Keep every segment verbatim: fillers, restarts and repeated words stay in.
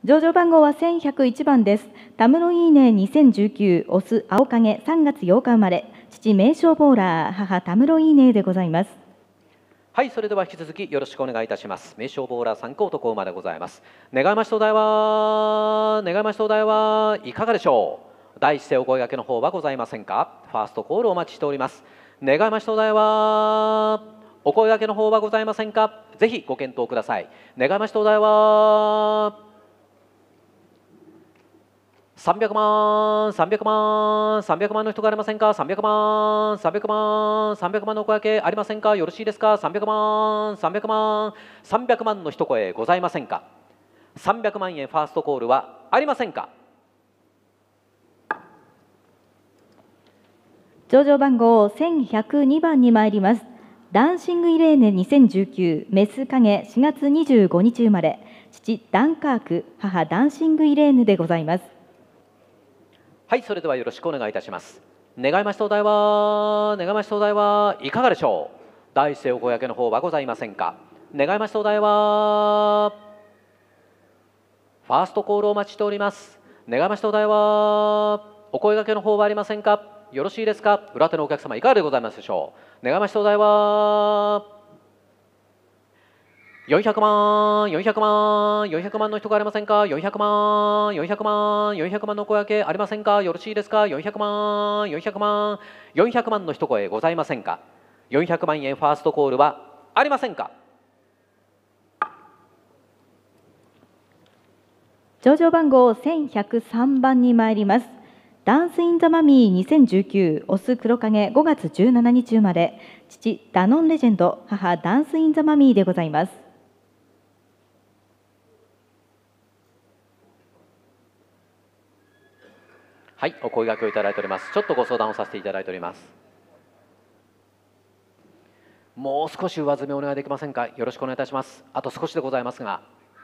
上場番号はせんひゃくいちばんです。タムロイーネにせんじゅうきゅう、オス青影さんがつようか生まれ、父名称ボーラー、母タムロイーネでございます。 はい、それでは引き続きよろしくお願いいたします。名称ボーラー参考男馬でございます。願いまし東大は、願いまし東大はいかがでしょう。第一声お声掛けの方はございませんか。ファーストコールお待ちしております。願いまし東大は、お声掛けの方はございませんか。ぜひご検討ください。願いまし東大は、さんびゃくまん、さんびゃくまん、さんびゃくまんの人がありませんか。さんびゃくまん、さんびゃくまん、さんびゃくまんのお声掛けありませんか。よろしいですか。さんびゃくまん、さんびゃくまん、さんびゃくまんの一声ございませんか。さんびゃくまん円ファーストコールはありませんか。 上場番号せんひゃくにばんに参ります。ダンシングイレーネにせんじゅうきゅう、メス影しがつにじゅうごにち生まれ、父ダンカーク、母ダンシングイレーヌでございます。 はい、それではよろしくお願いいたします。願いまし東大は、願いまし東大はいかがでしょう。第一声お声掛けの方はございませんか。願いまし東大は、ファーストコールをお待ちしております。願いまし東大は、お声掛けの方はありませんか。よろしいですか。裏手のお客様いかがでございますでしょう。願いまし東大は、よんひゃくまん、よんひゃくまん、よんひゃくまんの人がありませんか。よんひゃくまん、よんひゃくまん、よんひゃくまんのお声掛けありませんか。よろしいですか。よんひゃくまん、よんひゃくまん、よんひゃくまんの一声ございませんか。よんひゃくまん円ファーストコールはありませんか。 上場番号せんひゃくさんばんに参ります。ダンスインザマミーにせんじゅうきゅう、オス黒影ごがつじゅうしちにち生まれ、父ダノンレジェンド、母ダンスインザマミーでございます。 はい、お声掛けをいただいております。ちょっとご相談をさせていただいております。もう少し上積みお願いできませんか。よろしくお願いいたします。あと少しでございますが。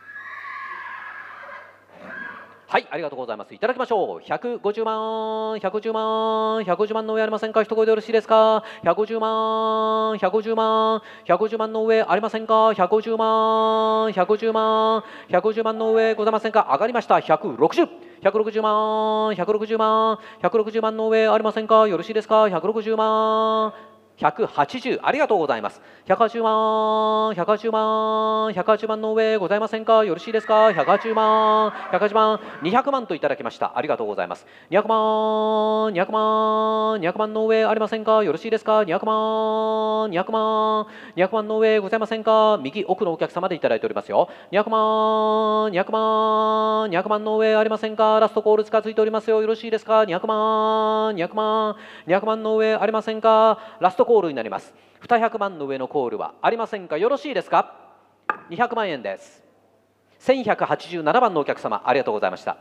はい、ありがとうございます。いただきましょう。ひゃくごじゅうまん、ひゃくごじゅうまん、ひゃくごじゅうまんの上ありませんか。一声でよろしいですか。ひゃくごじゅうまん、ひゃくごじゅうまん、ひゃくごじゅうまんの上ありませんか。ひゃくごじゅうまん、ひゃくごじゅうまん、ひゃくごじゅうまんの上ございませんか。上がりました。ひゃくろくじゅう、ひゃくろくじゅうまん、ひゃくろくじゅうまん、ひゃくろくじゅうまんの上ありませんか。よろしいですか。ひゃくろくじゅうまん、ひゃくはちじゅう、ありがとうございます。ひゃくはちじゅうまん、ひゃくはちじゅうまん、ひゃくはちじゅうまんの上ございませんか。よろしいですか。ひゃくはちじゅうまん、ひゃくはちじゅうまん、にひゃくまんといただきました。ありがとうございます。にひゃくまん、にひゃくまん、にひゃくまんの上ありませんか。よろしいですか。にひゃくまん、にひゃくまん、にひゃくまんの上ございませんか。右奥のお客様でいただいておりますよ。にひゃくまん、にひゃくまん、にひゃくまんの上ありませんか。ラストコール近づいておりますよ。よろしいですか。にひゃくまん、にひゃくまん、にひゃくまんの上ありませんか。ラストコールになります。にひゃくまんの上のコールはありませんか。よろしいですか。にひゃくまん円です。せんひゃくはちじゅうななばんのお客様、ありがとうございました。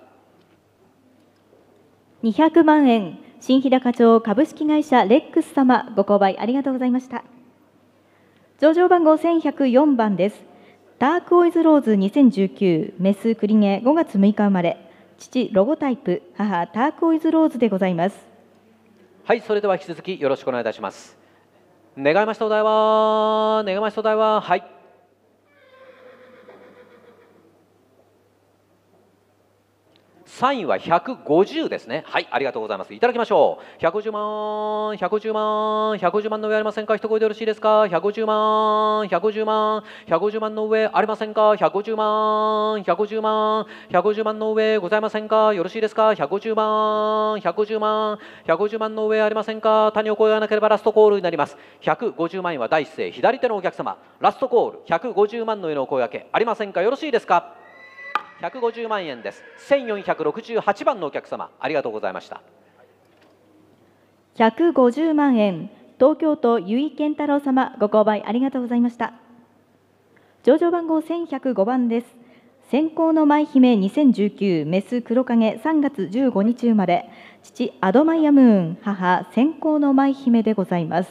にひゃくまん円、新日高町株式会社レックス様、ご購買ありがとうございました。上場番号せんひゃくよんばんです。ダークオイズローズにせんじゅうきゅう、メスクリゲごがつむいか生まれ、父ロゴタイプ、母ダークオイズローズでございます。 はい、それでは引き続きよろしくお願いいたします。願いましたお題は、願いましたお題は、はい。さんいはひゃくごじゅうですね。はい、ありがとうございます。いただきましょう。ひゃくごじゅうまん、ひゃくごじゅうまん、ひゃくごじゅうまんの上ありませんか。一声でよろしいですか。ひゃくごじゅうまん、ひゃくごじゅうまん、ひゃくごじゅうまんの上ありませんか。ひゃくごじゅうまん、ひゃくごじゅうまん、ひゃくごじゅうまんの上ございませんか。よろしいですか。ひゃくごじゅうまん、ひゃくごじゅうまん、ひゃくごじゅうまんの上ありませんか。他にお声がなければラストコールになります。ひゃくごじゅうまん円は第一声左手のお客様。ラストコール、ひゃくごじゅうまんの上のお声掛けありませんか。よろしいですか。ひゃくごじゅうまん円です。せんよんひゃくろくじゅうはちばんのお客様、ありがとうございました。 ひゃくごじゅうまん円、東京都由井健太郎様、ご購買ありがとうございました。上場番号せんひゃくごばんです。先行の舞姫にせんじゅうきゅう、メス黒影さんがつじゅうごにち生まれ、父アドマイヤムーン、母先行の舞姫でございます。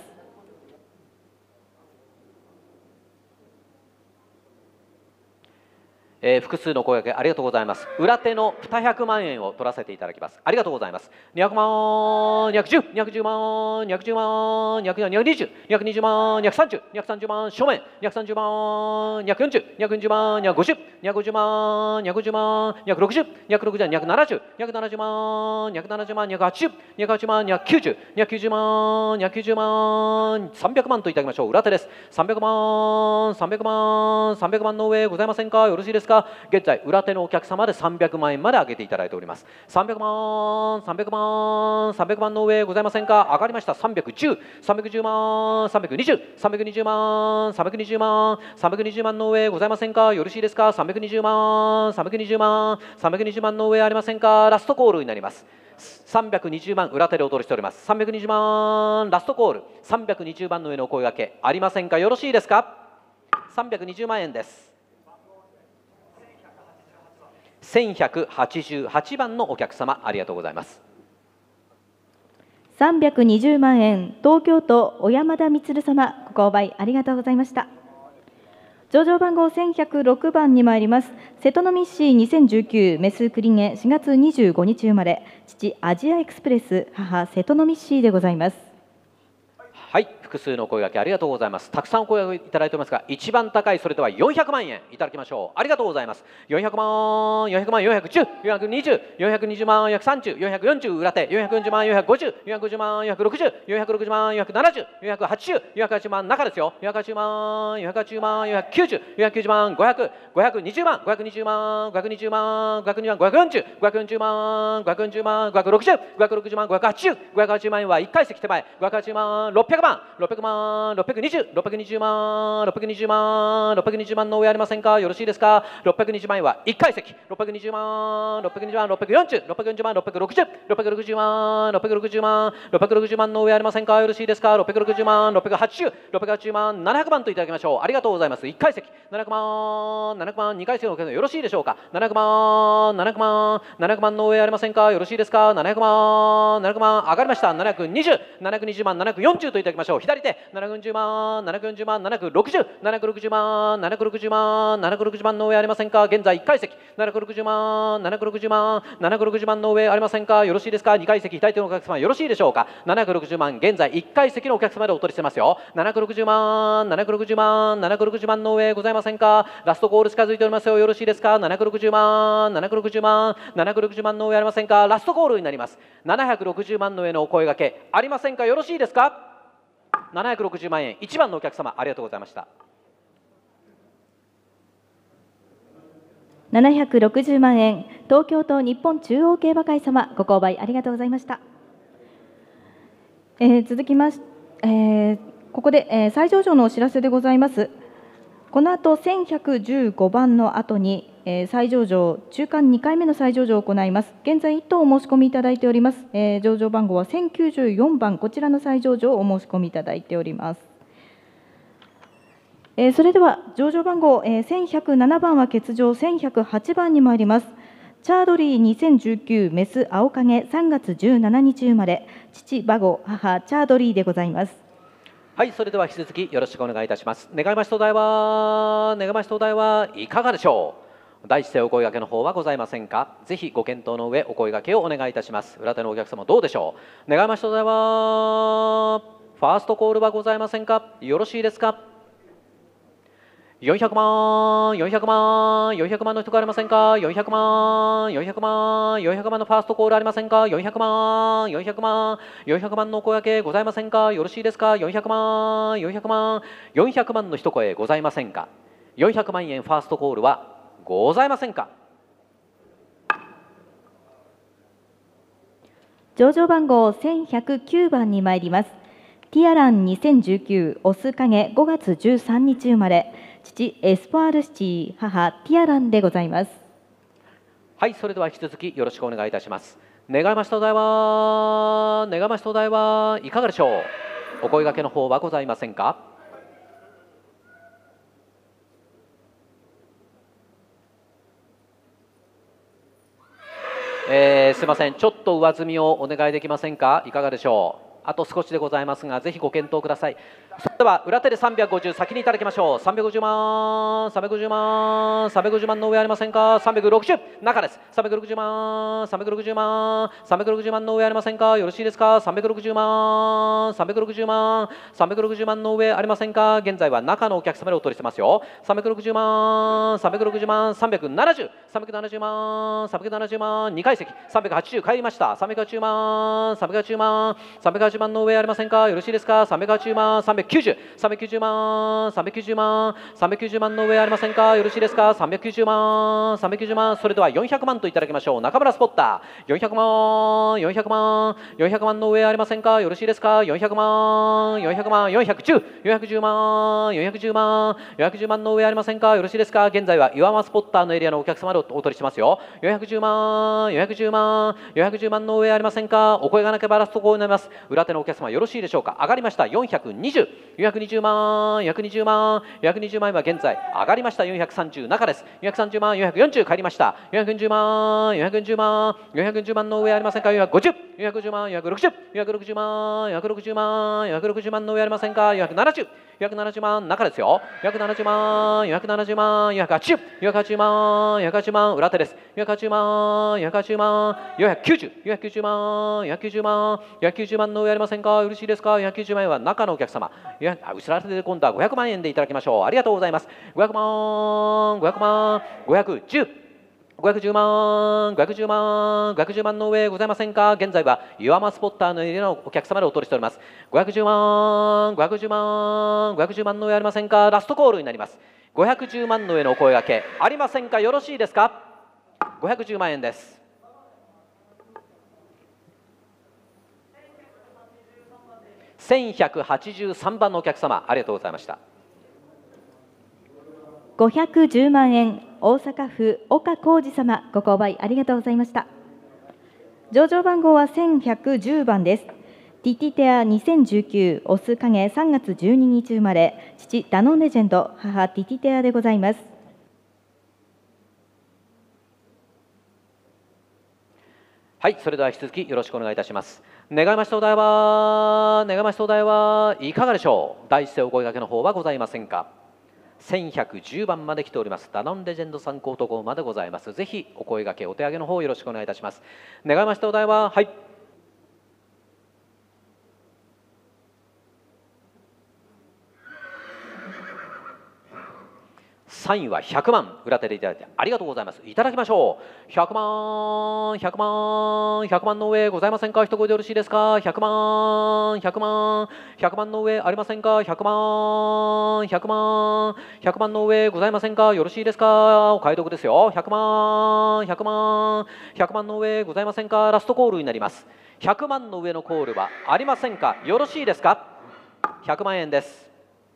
えー複数の声掛けありがとうございます。裏手のにひゃくまん円を取らせていただきます。ありがとうございます。にひゃくまん、にひゃくじゅう、にひゃくじゅうまん、にひゃくじゅうまん、にひゃくにじゅう、にひゃくにじゅうまん、にひゃくさんじゅう、にひゃくさんじゅうまん、正面、にひゃくさんじゅうまん、にひゃくよんじゅう、にひゃくよんじゅうまん、にひゃくごじゅう、にひゃくごじゅうまん、にひゃくごじゅうまん、にひゃくろくじゅう、にひゃくろくじゅう、にひゃくななじゅう、にひゃくななじゅうまん、にひゃくななじゅうまん、にひゃくはちじゅう、にひゃくはちじゅうまん、にひゃくきゅうじゅう、にひゃくきゅうじゅうまん、にひゃくきゅうじゅうまん、さんびゃくまんといただきましょう。裏手です。さんびゃくまん、さんびゃくまん、さんびゃくまんの上ございませんか。よろしいですか。現在裏手のお客様でさんびゃくまん円まで上げていただいております。さんびゃくまん、さんびゃくまん、さんびゃくまんの上ございませんか。上がりました。さんびゃくじゅう、さんびゃくじゅうまん、さんびゃくにじゅう、さんびゃくにじゅうまん、さんびゃくにじゅうまん、さんびゃくにじゅうまんの上ございませんか。よろしいですか。さんびゃくにじゅうまん、さんびゃくにじゅうまん、さんびゃくにじゅうまんの上ありませんか。ラストコールになります。さんびゃくにじゅうまん裏手でお取りしております。さんびゃくにじゅうまんラストコール、さんびゃくにじゅうまんの上のお声掛けありませんか。よろしいですか。さんびゃくにじゅうまん円です。せんひゃくはちじゅうはちばんのお客様ありがとうございます。 さんびゃくにじゅうまん円、東京都小山田充様、ご購買ありがとうございました。上場番号せんひゃくろくばんに参ります。瀬戸のミッシーにせんじゅうきゅうメスクリゲしがつにじゅうごにち生まれ、父アジアエクスプレス、母瀬戸のミッシーでございます。 はい、複数のお声掛けありがとうございます。たくさんお声掛けいただいておりますが、一番高いそれではよんひゃくまん円いただきましょう。ありがとうございます。よんひゃくまん、よんひゃくまん、よんひゃくじゅう、よんひゃくにじゅう、よんひゃくにじゅうまん、よんひゃくさんじゅう、よんひゃくよんじゅう裏手、よんひゃくよんじゅうまん、よんひゃくごじゅう、よんひゃくごじゅうまん、よんひゃくろくじゅう、よんひゃくろくじゅうまん、よんひゃくななじゅう、よんひゃくはちじゅう、よんひゃくはちじゅうまん中ですよ。よんひゃくはちじゅうまん、よんひゃくはちじゅうまん、よんひゃくきゅうじゅう、よんひゃくきゅうじゅうまん、ごひゃく、ごひゃくにじゅうまん、ごひゃくにじゅうまん、ごひゃくにじゅうまん、ごひゃくにじゅうまん、ごひゃくよんじゅう、ごひゃくよんじゅうまん、ごひゃくよんじゅうまん、ごひゃくろくじゅう、ごひゃくろくじゅうまん、ごひゃくはちじゅう、ごひゃくはちじゅうまん円はいっかい席手前、ごひゃくはちじゅうまん、ろっぴゃくまん、ろっぴゃくまん、ろっぴゃくにじゅう、ろっぴゃくにじゅうまん、ろっぴゃくにじゅうまん、ろっぴゃくにじゅうまんの上ありませんか。よろしいですか。ろっぴゃくにじゅうまん円はいっかい席、ろっぴゃくにじゅうまん、ろっぴゃくにじゅうまん、ろっぴゃくよんじゅう、ろっぴゃくよんじゅうまん、ろっぴゃくろくじゅう、ろっぴゃくろくじゅうまん、ろっぴゃくろくじゅうまん、ろっぴゃくろくじゅうまんの上ありませんか。よろしいですか。ろっぴゃくろくじゅうまん、ろっぴゃくはちじゅう、ろっぴゃくはちじゅうまん、ななひゃくまんといただきましょう。ありがとうございます。いっかい席、ななひゃくまん、ななひゃくまん、にかい席のお客様よろしいでしょうか。ななひゃくまん、ななひゃくまん、ななひゃくまんの上ありませんか。よろしいですか。ななひゃくまん、ななひゃくまん上がりました。ななひゃくにじゅう、ななひゃくにじゅうまん、ななひゃくよんじゅうといただきましょう。左手、ななひゃくよんじゅうまん、ななひゃくよんじゅうまん、ななひゃくろくじゅう、ななひゃくろくじゅうまん、ななひゃくろくじゅうまん、ななひゃくろくじゅうまんの上ありませんか。現在いっかい席、ななひゃくろくじゅうまん、ななひゃくろくじゅうまん、ななひゃくろくじゅうまんの上ありませんか。よろしいですか。にかい席、左手のお客様よろしいでしょうか。ななひゃくろくじゅうまん、現在いっかい席のお客様でお取りしてますよ。ななひゃくろくじゅうまん、ななひゃくろくじゅうまん、ななひゃくろくじゅうまんの上ございませんか。ラストコール近づいておりますよ。よろしいですか。ななひゃくろくじゅうまん、ななひゃくろくじゅうまん、ななひゃくろくじゅうまんの上ありませんか。ラストコールになります。ななひゃくろくじゅうまんの上のお声掛けありませんか。よろしいですか。ななひゃくろくじゅうまん円、いちばんのお客様ありがとうございました。 ななひゃくろくじゅうまん円、東京都日本中央競馬会様、ご購買ありがとうございました。えー続きまし、えーここで、えー再上場のお知らせでございます。この後せんひゃくじゅうごばんの後に、えー再上場、中間にかいめの再上場を行います。現在いっとうお申し込みいただいております。えー上場番号はせんきゅうじゅうよんばん、こちらの再上場をお申し込みいただいております。えーそれでは上場番号、えーせんひゃくななばんは欠場、せんひゃくはちばんに参ります。チャードリーにせんじゅうきゅうメス青影さんがつじゅうしちにち生まれ、父馬子、母チャードリーでございます。 はい、それでは引き続きよろしくお願いいたします。願いまし東大は、願いまし東大はいかがでしょう。第一声お声掛けの方はございませんか。ぜひご検討の上お声掛けをお願いいたします。裏手のお客様どうでしょう。願いまし東大はファーストコールはございませんか。よろしいですか。よんひゃくまん、よんひゃくまん、よんひゃくまんの人がありませんか。よんひゃくまん、よんひゃくまん、よんひゃくまんのファーストコールありませんか。よんひゃくまん、よんひゃくまん、よんひゃくまんのお声掛けございませんか。よろしいですか。よんひゃくまん、よんひゃくまん、よんひゃくまんの一声ございませんか。よんひゃくまん円ファーストコールはございませんか。 上場番号せんひゃくきゅうばんに参ります。ティアランにせんじゅうきゅうオス影ごがつじゅうさんにち生まれ、父エスポアールシティ、母ティアランでございます。 はい、それでは引き続きよろしくお願いいたします。願いまし東大は、願いまし東大はいかがでしょう。お声掛けの方はございませんか。えー、すいません、ちょっと上積みをお願いできませんか。いかがでしょう。あと少しでございますが、ぜひご検討ください。 では裏手でさんびゃくごじゅう先にいただきましょう。さんびゃくごじゅうまん、さんびゃくごじゅうまん、さんびゃくごじゅうまんの上ありませんか。さんびゃくろくじゅう中です。さんびゃくろくじゅうまん、さんびゃくろくじゅうまん、さんびゃくろくじゅうまんの上ありませんか。よろしいですか。さんびゃくろくじゅうまん、さんびゃくろくじゅうまん、さんびゃくろくじゅうまんの上ありませんか。現在は中のお客様でお取りしてますよ。さんびゃくろくじゅうまん、さんびゃくろくじゅうまん、さんびゃくななじゅう、さんびゃくななじゅうまん、さんびゃくななじゅうまん、にかい席、さんびゃくはちじゅう帰りました。さんびゃくはちじゅうまん、さんびゃくはちじゅうまん、さんびゃくはちじゅうまんの上ありませんか。よろしいですか。さんびゃくはちじゅうまん、さんびゃくきゅうじゅう、さんびゃくきゅうじゅうまん、さんびゃくきゅうじゅうまん、さんびゃくきゅうじゅうまんの上ありませんか。よろしいですか。さんびゃくきゅうじゅうまん、さんびゃくきゅうじゅうまん、それではよんひゃくまんといただきましょう。中村スポッター、よんひゃくまん、よんひゃくまん、よんひゃくまんの上ありませんか。よろしいですか。よんひゃくまん、よんひゃくまん、よんひゃくじゅう、よんひゃくじゅうまん、よんひゃくじゅうまん、よんひゃくじゅうまんの上ありませんか。よろしいですか。現在は岩間スポッターのエリアのお客様でお取りしますよ。よんひゃくじゅうまん、よんひゃくじゅうまん、よんひゃくじゅうまんの上ありませんか。お声がなければラストコールになります。裏手のお客様よろしいでしょうか。上がりました。よんひゃくにじゅう、よんひゃくにじゅうまん、よんひゃくにじゅうまん、よんひゃくにじゅうまんは現在上がりました。よんひゃくさんじゅう中です。よんひゃくさんじゅうまん、よんひゃくよんじゅう帰りました。よんひゃくよんじゅうまん、よんひゃくよんじゅうまん、よんひゃくよんじゅうまんの上ありませんか。よんひゃくごじゅう、よんひゃくごじゅうまん、よんひゃくろくじゅう、よんひゃくろくじゅうまん、よんひゃくろくじゅうまん、よんひゃくろくじゅうまんの上ありませんか。よんひゃくななじゅう、よんひゃくななじゅうまん中ですよ。よんひゃくななじゅうまん、よんひゃくななじゅうまん、よんひゃくはちじゅう、よんひゃくはちじゅうまん、よんひゃくはちじゅうまん裏手です。よんひゃくはちじゅうまん、よんひゃくはちじゅうまん、よんひゃくきゅうじゅう、よんひゃくきゅうじゅうまん、よんひゃくきゅうじゅうまん、よんひゃくきゅうじゅうまんの上ありませんか。よろしいですか。よんひゃくきゅうじゅうまんは中のお客様。いや、後ろ手で今度はごひゃくまん円でいただきましょう。ありがとうございます。ごひゃくまん、ごひゃくまん、ごひゃくじゅう。ごひゃくじゅうまん、ごひゃくじゅうまん、ごひゃくじゅうまんの上ございませんか。現在は岩間スポッターのエリアのお客様でお取りしております。ごひゃくじゅうまん、ごひゃくじゅうまん、ごひゃくじゅうまんの上ありませんか。ラストコールになります。ごひゃくじゅうまんの上のお声掛けありませんか。よろしいですか。ごひゃくじゅうまん円です。せんひゃくはちじゅうさんばんのお客様、ありがとうございました。 ごひゃくじゅうまん円、大阪府岡浩二様、ご購買ありがとうございました。上場番号はせんひゃくじゅうばんです。ティティテアにせんじゅうきゅう、オス影さんがつじゅうににち生まれ、父ダノンレジェンド、母ティティテアでございます。 はい、それでは引き続きよろしくお願いいたします。願いましたお題は、願いましたお題はいかがでしょう。第一声お声掛けの方はございませんか。せんひゃくじゅうばんまで来ております。ダノンレジェンド参考と号までございます。ぜひお声掛け、お手上げの方よろしくお願いいたします。願いましたお題は、はい。さんいはひゃくまん、裏手でいただいてありがとうございます。いただきましょう。ひゃくまん、ひゃくまん、ひゃくまんの上ございませんか。一声でよろしいですか。ひゃくまん、ひゃくまん、ひゃくまんの上ありませんか。ひゃくまん、ひゃくまん、ひゃくまんの上ございませんか。よろしいですか。お買い得ですよ。ひゃくまん、ひゃくまん、ひゃくまんの上ございませんか。ラストコールになります。ひゃくまんの上のコールはありませんか。よろしいですか。ひゃくまん円です。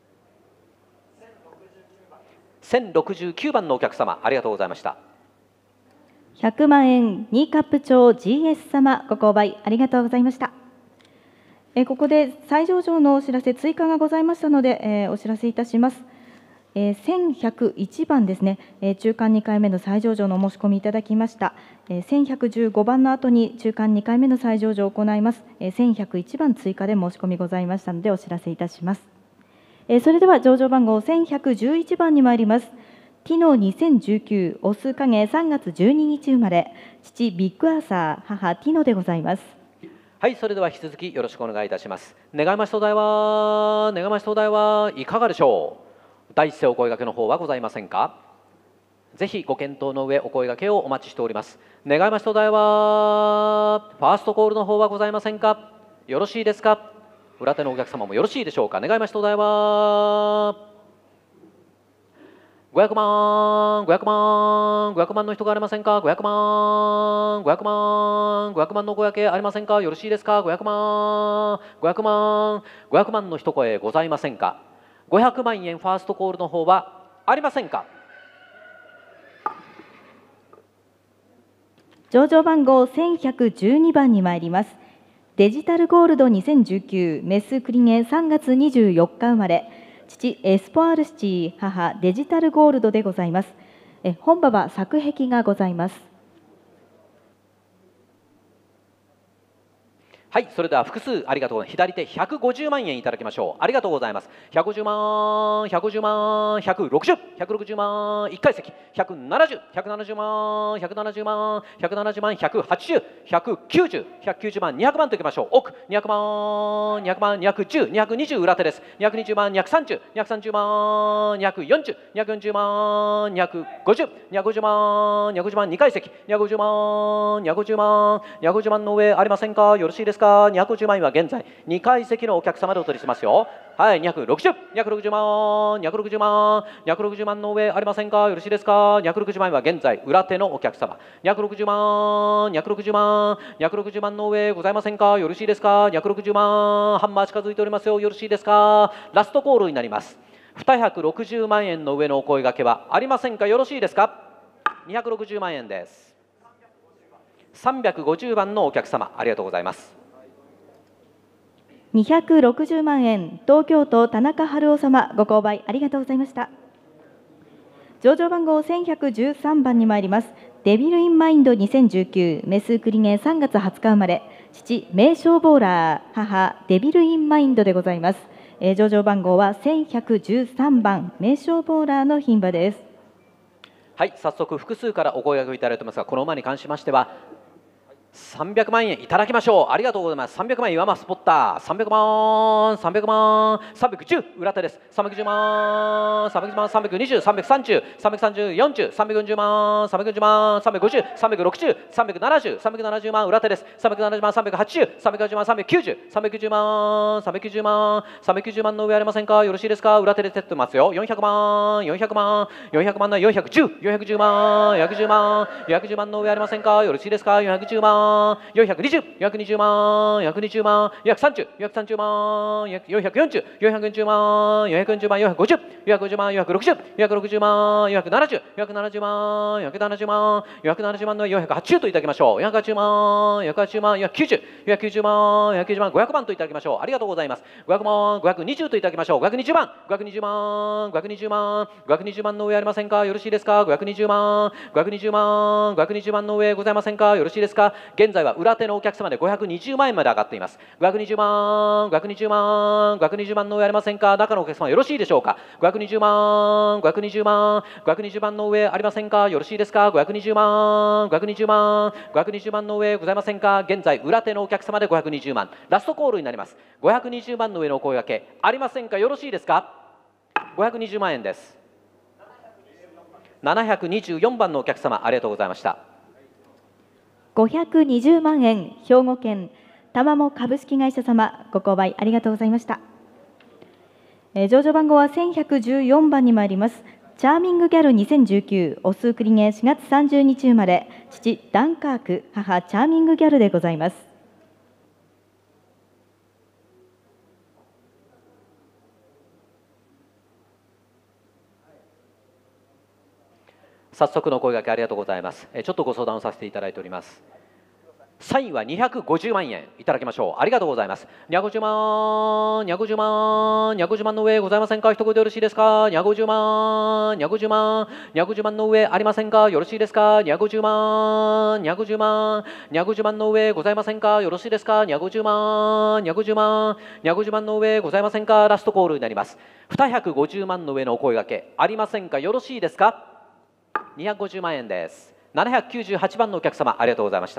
せんろくじゅうきゅうばんのお客様、ありがとうございました。 ひゃくまん円、ニーカップ町 ジーエス 様、ご購買ありがとうございました。えここで再上場のお知らせ、追加がございましたので、えー、お知らせいたします。えー、せんひゃくいちばんですね、えー、中間にかいめの再上場のお申し込みいただきました。えー、せんひゃくじゅうごばんの後に中間にかいめの再上場を行います。えー、せんひゃくいちばん追加で申し込みございましたので、お知らせいたします。それでは上場番号せんひゃくじゅういちばんに参ります。ティノにせんじゅうきゅう、オス影さんがつじゅうににち生まれ、父ビッグアーサー、母ティノでございます。 はい、それでは引き続きよろしくお願いいたします。願いましたお題は、願いましたお題はいかがでしょう。第一声お声掛けの方はございませんか。ぜひご検討の上お声掛けをお待ちしております。願いましたお題は、ファーストコールの方はございませんか。よろしいですか。裏手のお客様もよろしいでしょうか。願いましたお題はごひゃくまん、ごひゃくまん、ごひゃくまんの人がありませんか。ごひゃくまん、ごひゃくまん、ごひゃくまんのご声掛けありませんか。よろしいですか。ごひゃくまん、ごひゃくまん、ごひゃくまんの一声ございませんか。ごひゃくまん円ファーストコールの方はありませんか。 上場番号せんひゃくじゅうにばんに参ります。デジタルゴールドにせんじゅうきゅう、メスクリゲンさんがつにじゅうよっか生まれ、父エスポアールシティ、母デジタルゴールドでございます。え本場は作壁がございます。 はい、それでは複数ありがとうございます。左手ひゃくごじゅうまんえんいただきましょう。ありがとうございます。ひゃくごじゅうまん、ひゃくごじゅうまん、ひゃくろくじゅう、ひゃくろくじゅうまん、いっかい席、ひゃくななじゅう、ひゃくななじゅうまん、ひゃくななじゅうまん、ひゃくななじゅうまん、ひゃくはちじゅう、ひゃくきゅうじゅう、ひゃくきゅうじゅうまん、にひゃくまんといきましょう。奥、にひゃくまん、にひゃくまん、にひゃくじゅう、にひゃくにじゅう裏手です。にひゃくにじゅうまん、にひゃくさんじゅう、にひゃくさんじゅうまん、にひゃくよんじゅう、にひゃくよんじゅうまん、にひゃくごじゅう、にひゃくごじゅうまん、にひゃくごじゅうまん、にかい席、にひゃくごじゅうまん、にひゃくごじゅうまん、にひゃくごじゅうまんの上ありませんか？よろしいですか？にひゃくごじゅうまん円は現在にかい席のお客様でお取りしますよ。はい、にひゃくろくじゅう、にひゃくろくじゅうまん、にひゃくろくじゅうまん、にひゃくろくじゅうまんの上ありませんか？よろしいですか？にひゃくろくじゅうまん円は現在裏手のお客様。にひゃくろくじゅうまん、にひゃくろくじゅうまん、にひゃくろくじゅうまんの上ございませんか？よろしいですか？にひゃくろくじゅうまん、ハンマー近づいておりますよ。よろしいですか？ラストコールになります。にひゃくろくじゅうまん円の上のお声掛けはありませんか？よろしいですか？にひゃくろくじゅうまん円です。さんびゃくごじゅうばんのお客様、ありがとうございます。 にひゃくろくじゅうまんえん、東京都田中春夫様、ご購買ありがとうございました。上場番号せんひゃくじゅうさんばんに参ります。デビルインマインドにせんじゅうきゅう、メスクリゲンさんがつはつか生まれ、父、名称ボーラー、母、デビルインマインドでございます。えー、上場番号はせんひゃくじゅうさんばん、名称ボーラーの牝馬です。 はい、早速複数からお声掛けいただいてますが、この馬に関しましてはさんびゃくまんえんいただきましょう。ありがとうございます。さんびゃくまん円岩間スポッター、さんびゃくまん、さんびゃくまん、さんびゃくじゅう裏手です。さんびゃくじゅうまん、さんびゃくじゅうまん、さんびゃくにじゅう、さんびゃくさんじゅう、さんびゃくさんじゅう、よんじゅう、さんびゃくよんじゅうまん、さんびゃくよんじゅうまん、さんびゃくごじゅう、さんびゃくろくじゅう、さんびゃくななじゅう、さんびゃくななじゅうまん裏手です。さんびゃくななじゅうまん、さんびゃくはちじゅう、さんびゃくはちじゅうまん、さんびゃくきゅうじゅう、さんびゃくきゅうじゅうまん、さんびゃくきゅうじゅうまん、さんびゃくきゅうじゅうまんの上ありませんか？よろしいですか？裏手で出てますよ。よんひゃくまん、よんひゃくまん、よんひゃくまんのよんひゃくじゅう、よんひゃくじゅうまん、よんひゃくじゅうまん、よんひゃくじゅうまんの上ありませんか？よろしいですか？よんひゃくじゅうまん、よんひゃくにじゅう、よんひゃくにじゅうまん、よんひゃくにじゅうまん、よんひゃくさんじゅう、よんひゃくさんじゅうまん、よんひゃくよんじゅう、よんひゃくよんじゅうまん、よんひゃくよんじゅうまん、よんひゃくごじゅう、よんひゃくごじゅうまん、よんひゃくろくじゅう、よんひゃくろくじゅうまん、よんひゃくななじゅう、よんひゃくななじゅうまん、よんひゃくななじゅうまん、よんひゃくななじゅうまんのよんひゃくはちじゅうといただきましょう。よんひゃくはちじゅうまん、よんひゃくはちじゅうまん、よんひゃくきゅうじゅう、よんひゃくきゅうじゅうまん、よんひゃくきゅうじゅうまん、ごひゃくまんといただきましょう。ありがとうございます。ごひゃくまん、ごひゃくにじゅうといただきましょう。ごひゃくにじゅうまん、ごひゃくにじゅうまん、ごひゃくにじゅうまん、ごひゃくにじゅうまんの上ありませんか？よろしいですか？ごひゃくにじゅうまん、ごひゃくにじゅうまん、ごひゃくにじゅうまんの上ございませんか？よろしいですか？現在は裏手のお客様でごひゃくにじゅうまん円まで上がっています。ごひゃくにじゅうまん、ごひゃくにじゅうまん、ごひゃくにじゅうまんの上ありませんか？中のお客様よろしいでしょうか？ごひゃくにじゅうまん、ごひゃくにじゅうまん、ごひゃくにじゅうまんの上ありませんか？よろしいですか？ごひゃくにじゅうまん、ごひゃくにじゅうまん、ごひゃくにじゅうまんの上ございませんか？現在裏手のお客様でごひゃくにじゅうまん、ラストコールになります。ごひゃくにじゅうまんの上のお声掛けありませんか？よろしいですか？ごひゃくにじゅうまん円です。ななひゃくにじゅうよんばんのお客様、ありがとうございました。 ごひゃくにじゅうまん円、兵庫県玉茂株式会社様、ご購買ありがとうございました。えー、上場番号はせんひゃくじゅうよんばんに参ります。チャーミングギャルにせんじゅうきゅう、オスクリゲンしがつさんじゅうにち生まれ、父ダンカーク、母チャーミングギャルでございます。 早速のお声掛けありがとうございます。ちょっとご相談をさせていただいております。サインはにひゃくごじゅうまん円いただきましょう。ありがとうございます。にひゃくごじゅうまん、にひゃくごじゅうまん、にひゃくごじゅうまんの上ございませんか？一言でよろしいですか？にひゃくごじゅうまん、にひゃくごじゅうまん、にひゃくごじゅうまんの上ありませんか？よろしいですか？にひゃくごじゅうまん、にひゃくごじゅうまん、にひゃくごじゅうまんの上ございませんか？よろしいですか？にひゃくごじゅうまん、にひゃくごじゅうまん、にひゃくごじゅうまんの上ございませんか？ラストコールになります。にひゃくごじゅうまんの上のお声掛けありませんか？よろしいですか？にひゃくごじゅうまん円です。ななひゃくきゅうじゅうはちばんのお客様、ありがとうございました。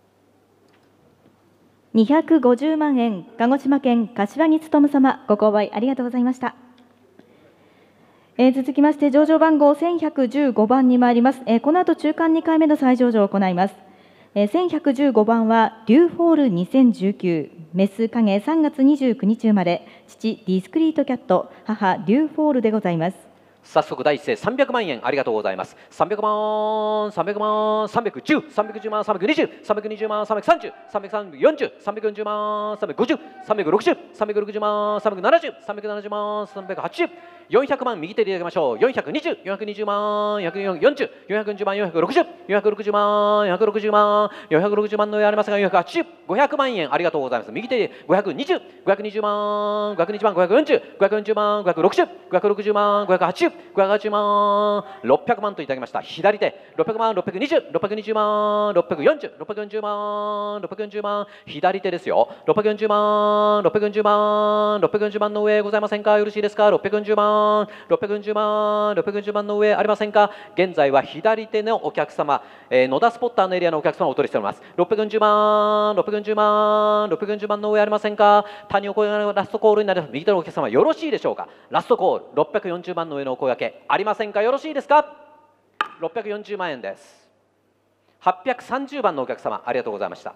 にひゃくごじゅうまん円、鹿児島県柏木勉様、ご購買ありがとうございました。えー、続きまして、上場番号せんひゃくじゅうごばんに参ります。えー、この後中間にかいめの再上場を行います。えー、せんひゃくじゅうごばんはデューフォールにせんじゅうきゅう、メス影さんがつにじゅうくにち生まれ、父ディスクリートキャット、母デューフォールでございます。 早速第一声さんびゃくまん円ありがとうございます。さんびゃくまん、さんびゃくまん、さんびゃくじゅう、さんびゃくじゅうまん、さんびゃくにじゅう、さんびゃくにじゅうまん、さんびゃくさんじゅう、さんびゃくよんじゅう、さんびゃくよんじゅうまん、さんびゃくごじゅう、さんびゃくろくじゅう、さんびゃくろくじゅうまん、さんびゃくななじゅう、さんびゃくななじゅうまん、さんびゃくはちじゅう、 よんひゃくまん右手でいただきましょう。よんひゃくにじゅう、よんひゃくにじゅうまん、よんひゃくよんじゅう、よんひゃくよんじゅうまん、よんひゃくろくじゅう、よんひゃくろくじゅうまん、よんひゃくろくじゅうまん、よんひゃくろくじゅうまんの上ありますが、よんひゃくはちじゅう、ごひゃくまん円ありがとうございます。右手でごひゃくにじゅう、ごひゃくにじゅうまん、ごひゃくにじゅうまん、ごひゃくよんじゅう、ごひゃくよんじゅうまん、ごひゃくろくじゅう、ごひゃくろくじゅうまん、ごひゃくはちじゅう、ごひゃくはちじゅうまん、ろっぴゃくまんといただきました。左手、ろっぴゃくまん、ろっぴゃくにじゅう、ろっぴゃくにじゅうまん、ろっぴゃくよんじゅう、ろっぴゃくよんじゅうまん、ろっぴゃくよんじゅうまん、左手ですよ。ろっぴゃくよんじゅうまん、ろっぴゃくよんじゅうまん、ろっぴゃくよんじゅうまんの上ございませんか？よろしいですか？ろっぴゃくよんじゅうまん、ろっぴゃくよんじゅうまん、ろっぴゃくよんじゅうまんの上ありませんか？現在は左手のお客様、えー、野田スポッターのエリアのお客様をお取りしております。ろっぴゃくよんじゅうまん、ろっぴゃくよんじゅうまん、ろっぴゃくよんじゅうまんの上ありませんか？谷お声のラストコールになります。右手のお客様よろしいでしょうか？ラストコール、ろっぴゃくよんじゅうまんの上のお声掛けありませんか？よろしいですか？ろっぴゃくよんじゅうまん円です。はっぴゃくさんじゅうばんのお客様ありがとうございました。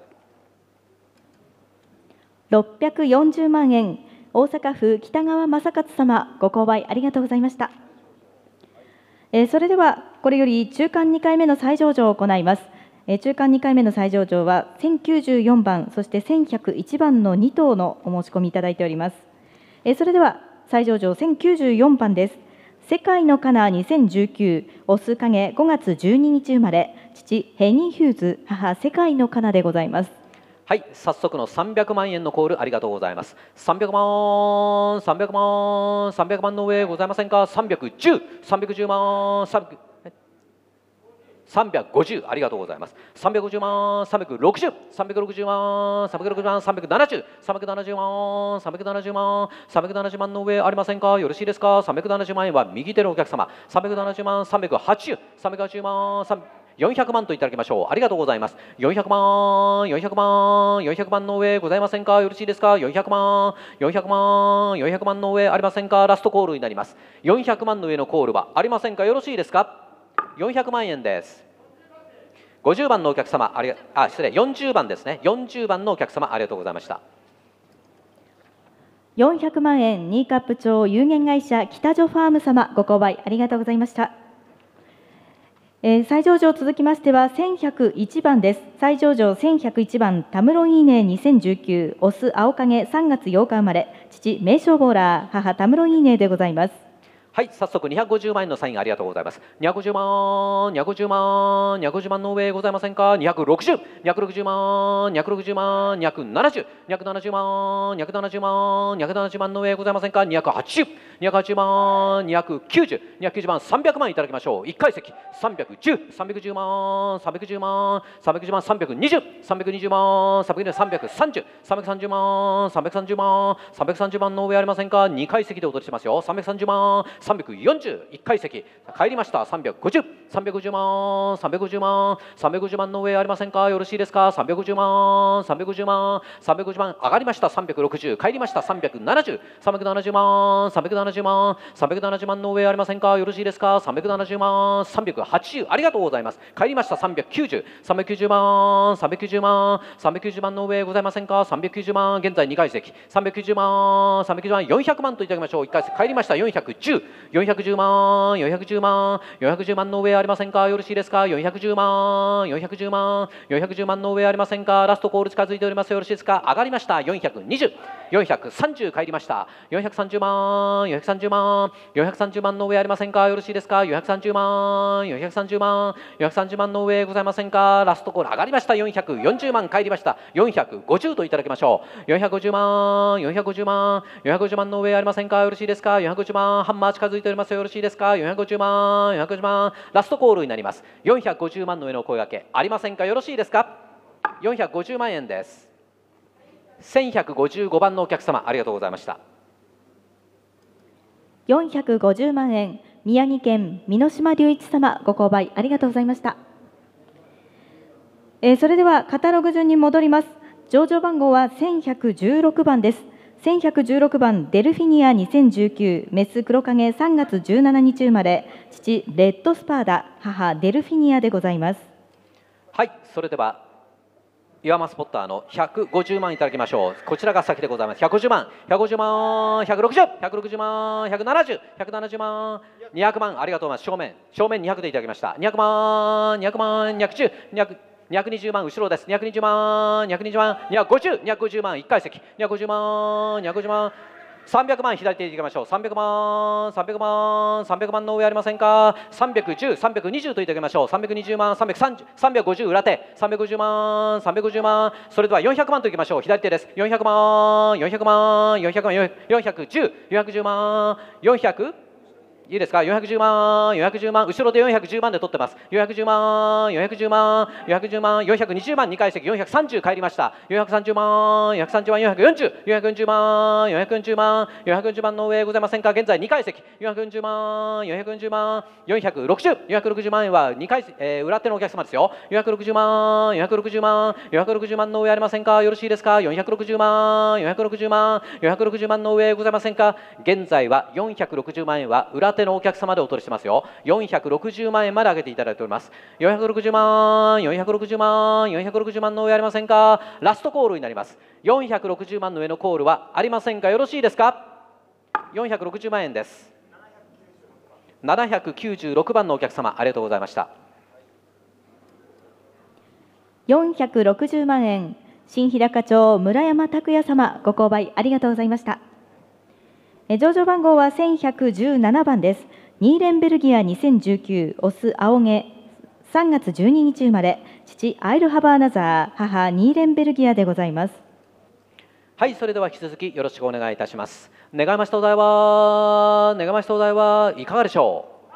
ろっぴゃくよんじゅうまん円、大阪府北川正勝様、ご購買ありがとうございました。えー、それでは、これより中間にかいめの再上場を行います。えー、中間にかいめの再上場は、せんきゅうじゅうよんばん、そしてせんひゃくいちばんのに頭のお申し込みいただいております。えー、それでは、再上場せんきゅうじゅうよんばんです。世界のカナにせんじゅうきゅう、オス影ごがつじゅうににち生まれ、父、ヘニー・ヒューズ、母、世界のカナでございます。 はい、早速のさんびゃくまん円のコールありがとうございます。さんびゃくまん、さんびゃくまん、さんびゃくまんの上ございませんか？さんびゃくじゅう、さんびゃくじゅうまん、さんびゃくさんびゃくごじゅうありがとうございます。さんびゃくごじゅうまん、さんびゃくろくじゅう、さんびゃくろくじゅうまん、さんびゃくろくじゅうまん、さんびゃくななじゅう、さんびゃくななじゅうまん、さんびゃくななじゅうまん、さんびゃくななじゅうまんの上ありませんか？よろしいですか？さんびゃくななじゅうまん円は右手のお客様、さんびゃくななじゅうまん、さんびゃくはちじゅう、さんびゃくはちじゅうまん、よんひゃくまんといただきましょう。ありがとうございます。よんひゃくまん、よんひゃくまん、よんひゃくまんの上ございませんか？よろしいですか？よんひゃくまん、よんひゃくまん、よんひゃくまんの上ありませんか？ラストコールになります。よんひゃくまんの上のコールはありませんか？よろしいですか？よんひゃくまん円です。ごじゅうばんのお客様、ありがあ失礼、よんじゅうばんですね。よんじゅうばんのお客様、ありがとうございました。 よんひゃくまん円、ニーカップ町有限会社北女ファーム様、ご購買ありがとうございました。えー、再上場続きましてはせんひゃくいちばんです。再上場せんひゃくいちばん、タムロンイーネにせんじゅうきゅう、オス青影さんがつようか生まれ、父、名称ボーラー、母、タムロンイーネでございます。 はい、早速にひゃくごじゅうまん円のサインありがとうございます。にひゃくごじゅうまん、にひゃくごじゅうまん、にひゃくごじゅうまんの上ございませんか？にひゃくろくじゅう、にひゃくろくじゅうまん、にひゃくろくじゅうまん、にひゃくななじゅう、にひゃくななじゅうまん、にひゃくななじゅうまん、にひゃくななじゅうまんの上ございませんか？にひゃくはちじゅう、にひゃくはちじゅうまん、にひゃくきゅうじゅう、にひゃくきゅうじゅうまん、さんびゃくまんいただきましょう。いっかい席、さんびゃくじゅう、さんびゃくじゅうまん、さんびゃくじゅうまん、さんびゃくじゅうまん、さんびゃくにじゅう、さんびゃくにじゅうまん、さんびゃくさんじゅう、さんびゃくさんじゅうまん、さんびゃくさんじゅうまん、さんびゃくさんじゅうまんの上ありませんか？にかい席でお取りしますよ。さんびゃくさんじゅうまん、さんびゃくよんじゅう、いっかい席帰りました。さんびゃくごじゅう、さんびゃくごじゅうまん、さんびゃくごじゅうまん、さんびゃくごじゅうまんの上ありませんか？よろしいですか？さんびゃくごじゅうまん、さんびゃくごじゅうまん、さんびゃくごじゅうまん上がりました。さんびゃくろくじゅう帰りました。さんびゃくななじゅう、さんびゃくななじゅうまん、さんびゃくななじゅうまん、さんびゃくななじゅうまんの上ありませんか？よろしいですか？さんびゃくななじゅうまん、さんびゃくはちじゅうありがとうございます。帰りました。さんびゃくきゅうじゅう、さんびゃくきゅうじゅうまん、さんびゃくきゅうじゅうまん、さんびゃくきゅうじゅうまんの上ございませんか？さんびゃくきゅうじゅうまん、現在にかい席、さんびゃくきゅうじゅうまん、さんびゃくきゅうじゅうまん、よんひゃくまんといただきましょう。いっかい席帰りました。よんひゃくじゅう、よんひゃくじゅうまん、よんひゃくじゅうまん、よんひゃくじゅうまんの上ありませんか？よろしいですか？よんひゃくじゅうまん、よんひゃくじゅうまん、よんひゃくじゅうまんの上ありませんか？ラストコール近づいております。よろしいですか？上がりました。よんひゃくにじゅう、よんひゃくさんじゅう帰りました。よんひゃくさんじゅうまん、よんひゃくさんじゅうまん、よんひゃくさんじゅうまんの上ありませんか？よろしいですか？よんひゃくさんじゅうまん、よんひゃくさんじゅうまん、よんひゃくさんじゅうまんの上ございませんか？ラストコール上がりました。よんひゃくよんじゅうまん帰りました。よんひゃくごじゅうといただきましょう。よんひゃくごじゅうまん、よんひゃくごじゅうまん、よんひゃくごじゅうまんの上ありませんか？よろしいですか？よんひゃくごじゅうまん、ハンマー近づいております。よろしいですか？よんひゃくごじゅうまん、よんひゃくごじゅうまん、ラストコールになります。よんひゃくごじゅうまんの上のお声掛けありませんか？よろしいですか？よんひゃくごじゅうまん円です。せんひゃくごじゅうごばんのお客様、ありがとうございました。 よんひゃくごじゅうまん円、宮城県美濃島隆一様、ご購買ありがとうございました。えー、それではカタログ順に戻ります。上場番号はせんひゃくじゅうろくばんです。せんひゃくじゅうろくばん、デルフィニアにせんじゅうきゅう、メス黒影さんがつじゅうしちにち生まれ、父、レッドスパーダ、母、デルフィニアでございます。 はい、それでは岩間スポッターのひゃくごじゅうまんいただきましょう。こちらが先でございます。ひゃくごじゅうまん、ひゃくごじゅうまん、ひゃくろくじゅう、ひゃくろくじゅうまん、ひゃくななじゅう、ひゃくななじゅうまん、にひゃくまん、ありがとうございます。正面、正面にひゃくでいただきました。にひゃくまん、にひゃくまん、にひゃくじゅう、にひゃく、にひゃくにじゅうまん後ろです。にひゃくにじゅうまん、にひゃくにじゅうまん、にひゃくごじゅう、にひゃくごじゅうまん、いっかい席、にひゃくごじゅうまん、にひゃくごじゅうまん、 さんびゃくまん左手に行きましょう。さんびゃくまん、さんびゃくまん、さんびゃくまんの上ありませんか。さんびゃくじゅう、さんびゃくにじゅうといただきましょう。さんびゃくにじゅうまん、さんびゃくさんじゅう、さんびゃくごじゅう裏手、さんびゃくごじゅうまん、さんびゃくごじゅうまん、それではよんひゃくまんといきましょう。左手です。よんひゃくまん、よんひゃくまん、よんひゃくまん、よんひゃくじゅう、よんひゃくじゅうまん、よんひゃくいいですか。よんひゃくじゅうまん、よんひゃくじゅうまん、後ろでよんひゃくじゅうまんで取ってます。よんひゃくじゅうまん、よんひゃくじゅうまん、よんひゃくじゅうまん、よんひゃくにじゅうまんにかい席、よんひゃくさんじゅう帰りました。よんひゃくさんじゅうまん、よんひゃくさんじゅうまん、よんひゃくよんじゅう、よんひゃくよんじゅうまん、よんひゃくよんじゅうまん、よんひゃくよんじゅうまんの上ございませんか。現在にかい席、よんひゃくよんじゅうまん、よんひゃくよんじゅうまん、よんひゃくろくじゅう、よんひゃくろくじゅうまん円はにかい、えー、裏手のお客様ですよ。よんひゃくろくじゅうまん、よんひゃくろくじゅうまん、よんひゃくろくじゅうまんの上ありませんか。よろしいですか。よんひゃくろくじゅうまん、よんひゃくろくじゅうまん、よんひゃくろくじゅうまんの上ございませんか。現在はよんひゃくろくじゅうまん円は裏手のお客様でお取りしてますよ。よんひゃくろくじゅうまん円まで上げていただいております。よんひゃくろくじゅうまん、よんひゃくろくじゅうまん、よんひゃくろくじゅうまんの上ありませんか。ラストコールになります。よんひゃくろくじゅうまんの上のコールはありませんか。よろしいですか。よんひゃくろくじゅうまん円です。ななひゃくきゅうじゅうろくばんのお客様、ありがとうございました。 よんひゃくろくじゅうまん円、新平課長村山拓也様、ご購買ありがとうございました。え上場番号はせんひゃくじゅうななばんです。ニーレンベルギアにせんじゅうきゅう、オス青毛、さんがつじゅうににち生まれ、父アイルハバーナザー、母ニーレンベルギアでございます。 はい、それでは引き続きよろしくお願いいたします。願いましたお題は、願いましたお題はいかがでしょう。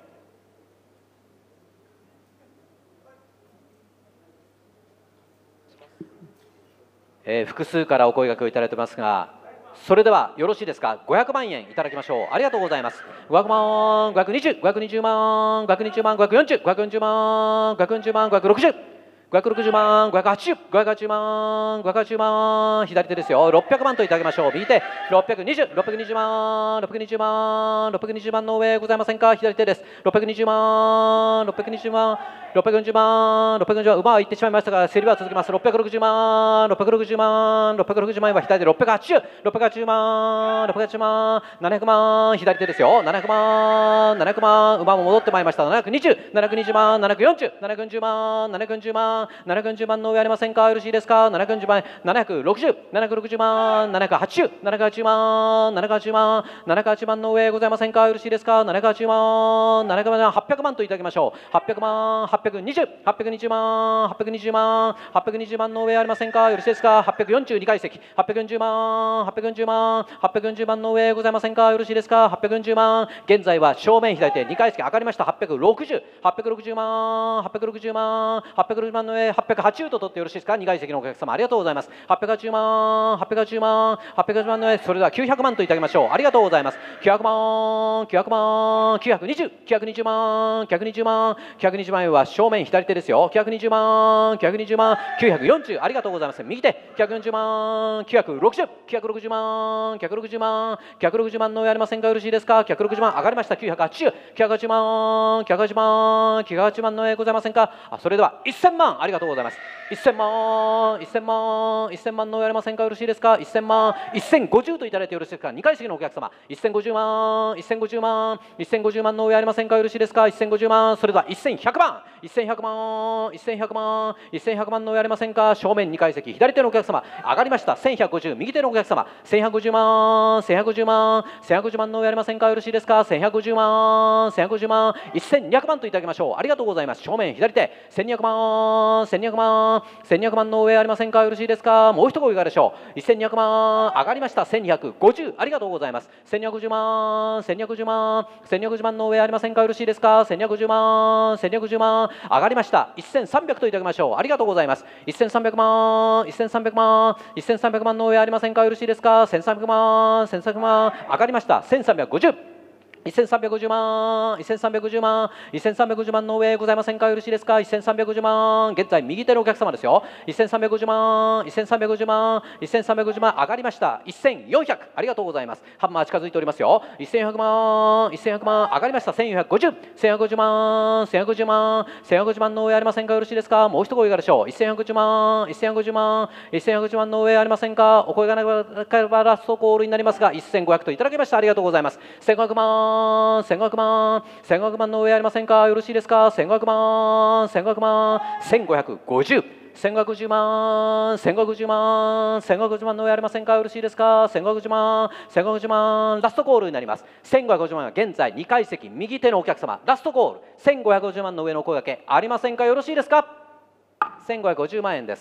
えー、複数からお声掛けをいただいてますが、それではよろしいですか。ごひゃくまん円いただきましょう。ありがとうございます。ごひゃくまん、ごひゃくにじゅう、ごひゃくにじゅうまん、ごひゃくにじゅうまん、ごひゃくよんじゅう、ごひゃくよんじゅうまん、ごひゃくよんじゅうまん、ごひゃくろくじゅう、ごひゃくろくじゅうまん、ごひゃくはちじゅう、ごひゃくはちじゅうまん、ごひゃくはちじゅうまん、左手ですよ。ろっぴゃくまんといただきましょう。右手、ろっぴゃくにじゅう、ろっぴゃくにじゅうまん、ろっぴゃくにじゅうまん、ろっぴゃくにじゅうまんの上ございませんか。左手です。ろっぴゃくにじゅうまん、ろっぴゃくにじゅうまん、ろっぴゃくよんじゅうまん、ろっぴゃくよんじゅうまん、馬は行ってしまいましたが、競りは続きます。ろっぴゃくろくじゅうまん、ろっぴゃくろくじゅうまん、ろっぴゃくろくじゅうまん円は左手、ろっぴゃくはちじゅう、ろっぴゃくはちじゅうまん、ろっぴゃくはちじゅうまん、ななひゃくまん、左手ですよ。ななひゃくまん、ななひゃくまん、馬も戻ってまいりました。ななひゃくにじゅう、ななひゃくにじゅうまん、ななひゃくよんじゅう、ななひゃくよんじゅうまん、ななひゃくよんじゅうまん、ななひゃくよんじゅうまんの上ありませんか。よろしいですか。ななひゃくよんじゅうまん、ななひゃくろくじゅう、ななひゃくろくじゅうまん、ななひゃくはちじゅう、ななひゃくはちじゅうまん、ななひゃくはちじゅうまん、ななひゃくはちじゅうまんの上ございませんか。よろしいですか。ななひゃくはちじゅうまん、ななひゃくはちじゅうまん、はっぴゃくまんといただきましょう。はっぴゃくまん、はっぴゃくにじゅう、はっぴゃくにじゅうまん、はっぴゃくにじゅうまん、はっぴゃくにじゅうまんの上ありませんか。よろしいですか。はっぴゃくよんじゅうにかい席、はっぴゃくよんじゅうまん、はっぴゃくよんじゅうまん、はっぴゃくよんじゅうまんの上ございませんか。よろしいですか。はっぴゃくよんじゅうまん、現在は正面左手にかい席上がりました。はっぴゃくろくじゅう、はっぴゃくろくじゅうまん、はっぴゃくろくじゅうまん、はっぴゃくろくじゅうまんの上はっぴゃくはちじゅうと取ってよろしいですか。にかい席のお客様、ありがとうございます。はっぴゃくはちじゅうまん、はっぴゃくはちじゅうまん、はっぴゃくはちじゅうまんの上、それではきゅうひゃくまんといただきましょう。ありがとうございます。きゅうひゃくまん、きゅうひゃくまん、きゅうひゃくにじゅう、きゅうひゃくにじゅうまん、きゅうひゃくにじゅうまん、きゅうひゃくにじゅうまん円は正面左手ですよ。きゅうひゃくにじゅうまん、きゅうひゃくにじゅうまん、きゅうひゃくよんじゅう、ありがとうございます。右手、きゅうひゃくよんじゅうまん、きゅうひゃくろくじゅう、きゅうひゃくろくじゅうまん、きゅうひゃくろくじゅうまん、きゅうひゃくろくじゅうまんの上ありませんか。よろしいですか。きゅうひゃくろくじゅうまん上がりました。きゅうひゃくはちじゅう、きゅうひゃくはちじゅうまん、きゅうひゃくはちじゅうまん、きゅうひゃくはちじゅうまんの上ございませんか。あ、それではせんまん、ありがとうございます。せんまん、せんまん、せんまんの上ありませんか。よろしいですか。せんまん、せんごじゅうといただいてよろしいですか。にかい席のお客様、せんごじゅうまん、せんごじゅうまん、せんごじゅうまんの上ありませんか。よろしいですか。せんごじゅうまん、それではせんひゃくまん、せんひゃくまん、せんひゃくまん、せんひゃくまんの上ありませんか。正面にかい席、左手のお客様上がりました。せんひゃくごじゅう、右手のお客様せんひゃくごじゅうまん、せんひゃくごじゅうまん、せんひゃくごじゅうまんの上ありませんか。よろしいですか。せんひゃくごじゅうまん、せんひゃくごじゅうまん、せんにひゃくまんといただきましょう。ありがとうございます。正面左手せんにひゃくまん、せんにひゃくまん、せんにひゃくまんの上ありませんか。よろしいですか。もう一声いかがでしょう。せんにひゃくまん上がりました。せんにひゃくごじゅう、ありがとうございます。せんにひゃくごじゅうまん、せんにひゃくごじゅうまん、せんにひゃくごじゅうまんの上ありませんか。よろしいですか。せんにひゃくごじゅうまん、せんにひゃくごじゅうまん上がりました。せんさんびゃくといただきましょう。ありがとうございます。せんさんびゃくまん、せんさんびゃくまん、せんさんびゃくまんの上ありませんか。よろしいですか。せんさんびゃくまん、せんさんびゃくまん上がりました。せんさんびゃくごじゅう、せんさんびゃくごじゅうまん、せんさんびゃくごじゅうまん、せんさんびゃくごじゅうまんの上ございませんか。よろしいですか。せんさんびゃくごじゅうまん、現在右手のお客様ですよ。せんさんびゃくごじゅうまん、せんさんびゃくごじゅうまん、せんさんびゃくごじゅうまん上がりました。せんよんひゃく、ありがとうございます。ハンマー近づいておりますよ。せんよんひゃくまん、せんよんひゃくまん上がりました。せんよんひゃくごじゅう、せんよんひゃくごじゅうまん、せんよんひゃくごじゅうまん、せんよんひゃくごじゅうまんの上ありませんか。よろしいですか。もう一声いかがでしょう。せんよんひゃくごじゅうまん、せんよんひゃくごじゅうまん、せんよんひゃくごじゅうまんの上ありませんか。お声がなければラストコールになりますが、せんごひゃくといただきました。ありがとうございます。せんごひゃくま万、せんごひゃく万、せんごひゃく万の上ありませんか？よろしいですか？せんごひゃく万、せんごひゃく万、せんごひゃくごじゅう、せんごひゃくごじゅう万、せんごひゃくごじゅう万、せんごひゃくごじゅう万の上ありませんか？よろしいですか？せんごひゃくごじゅう万、せんごひゃくごじゅう万、ラストコールになります。せんごひゃくごじゅう万は現在にかい席右手のお客様、ラストコール、せんごひゃくごじゅう万の上のお声掛けありませんか？よろしいですか？せんごひゃくごじゅう万円です。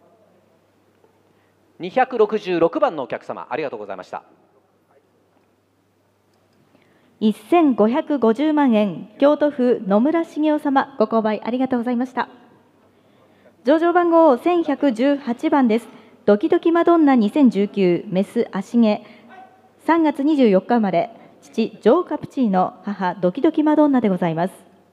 にひゃくろくじゅうろくばんのお客様、ありがとうございました。 せんごひゃくごじゅうまんえん、京都府野村茂雄様、ご購買ありがとうございました。上場番号せんひゃくじゅうはちばんです。ドキドキマドンナにせんじゅうきゅう、メス足毛、さんがつにじゅうよっか生まれ、父、ジョーカプチーノ、母、ドキドキマドンナでございます。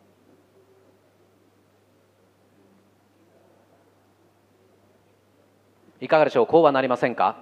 いかがでしょう、こうはなりませんか？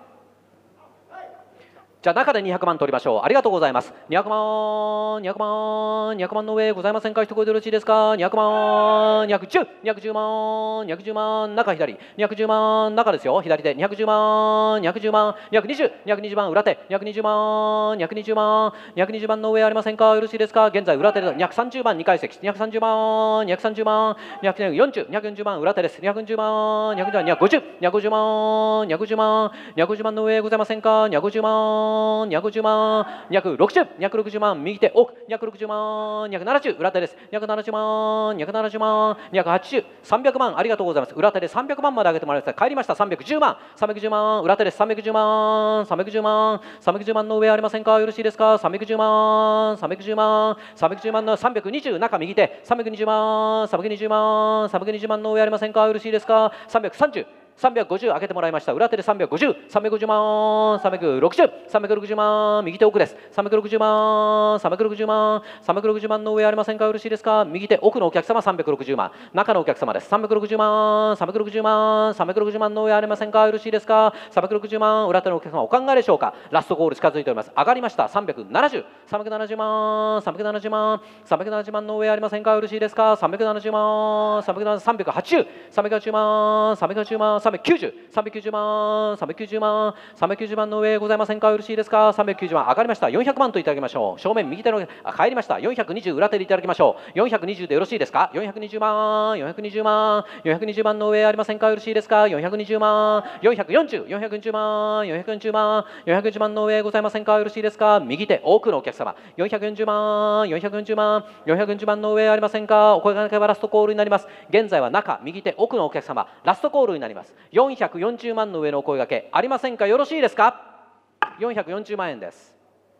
じゃあ中でにひゃくまん取りましょう。ありがとうございます。にひゃくまん、にひゃくまん、にひゃくまんの上ございませんか？一声でよろしいですか？にひゃくまん、にひゃくじゅう、にひゃくじゅうまん、にひゃくじゅうまん、中左、にひゃくじゅうまん、中ですよ、左手、にひゃくじゅうまん、にひゃくじゅうまん、にひゃくにじゅう、にひゃくにじゅうまん、裏手、にひゃくにじゅうまん、にひゃくにじゅうまん、にひゃくにじゅうまんの上ありませんか？よろしいですか？現在裏手でにひゃくさんじゅうまん、にかい席、にひゃくさんじゅうまん、にひゃくさんじゅうまん、にひゃくよんじゅう、にひゃくよんじゅうまん、裏手です、にひゃくよんじゅうまん、にひゃくごじゅう、にひゃくごじゅうまん、にひゃくごじゅうまん、にひゃくごじゅうまんの上ございませんか？にひゃくごじゅうまん、にひゃくごじゅうまん、にひゃくろくじゅう、にひゃくろくじゅうまん、右手奥、にひゃくろくじゅうまん、にひゃくななじゅう、裏手です、にひゃくななじゅうまん、にひゃくななじゅうまん、にひゃくはちじゅう、さんびゃくまん、ありがとうございます。裏手でさんびゃくまんまで上げてもらいました。帰りました。さんびゃくじゅうまん、さんびゃくじゅうまん、裏手です。さんびゃくじゅうまん、さんびゃくじゅうまん、さんびゃくじゅうまんの上ありませんか？よろしいですか？さんびゃくじゅうまん、さんびゃくじゅうまん、さんびゃくじゅうまんのさんびゃくにじゅう、中右手、さんびゃくにじゅうまん、さんびゃくにじゅうまん、さんびゃくにじゅうまんの上ありませんか？よろしいですか？さんびゃくさんじゅう、さんびゃくごじゅう開けてもらいました。裏手でさんびゃくごじゅう、さんびゃくごじゅうまん、さんびゃくろくじゅう、さんびゃくろくじゅうまん、右手奥です。さんびゃくろくじゅうまん、さんびゃくろくじゅうまん、さんびゃくろくじゅうまんの上ありませんか？よろしいですか？右手奥のお客様さんびゃくろくじゅうまん、中のお客様です。さんびゃくろくじゅうまん、さんびゃくろくじゅうまん、さんびゃくろくじゅうまんの上ありませんか？よろしいですか？さんびゃくろくじゅうまん、裏手のお客様お考えでしょうか？ラストゴール近づいております。上がりました。さんびゃくななじゅう、さんびゃくななじゅうまん、さんびゃくななじゅうまん、さんびゃくななじゅうまんの上ありませんか？よろしいですか？さんびゃくななじゅうまん、さんびゃくはちじゅう、さんびゃくはちじゅうまん、さんびゃくはちじゅうまん、さんびゃくきゅうじゅう、さんびゃくきゅうじゅうまん、さんびゃくきゅうじゅうまん、さんびゃくきゅうじゅうまんの上ございませんか？よろしいですか？さんびゃくきゅうじゅうまん上がりました。よんひゃくまんといただきましょう。正面右手のあ帰りました。よんひゃくにじゅう裏手でいただきましょう。よんひゃくにじゅうでよろしいですか？よんひゃくにじゅうまん、よんひゃくにじゅうまん、よんひゃくにじゅうまんの上ありませんか？よろしいですか？よんひゃくにじゅうまん、よんひゃくよんじゅう、よんひゃくよんじゅうまん、よんひゃくよんじゅうまん、よんひゃくよんじゅうまんの上ございませんか？よろしいですか？右手奥のお客様よんひゃくよんじゅうまん、よんひゃくよんじゅうまん、よんひゃくよんじゅうまんの上ありませんか？お声掛けはラストコールになります。現在は中右手奥のお客様ラストコールになります。よんひゃくよんじゅうまんの上のお声掛けありませんか？よろしいですか？よんひゃくよんじゅうまん円です。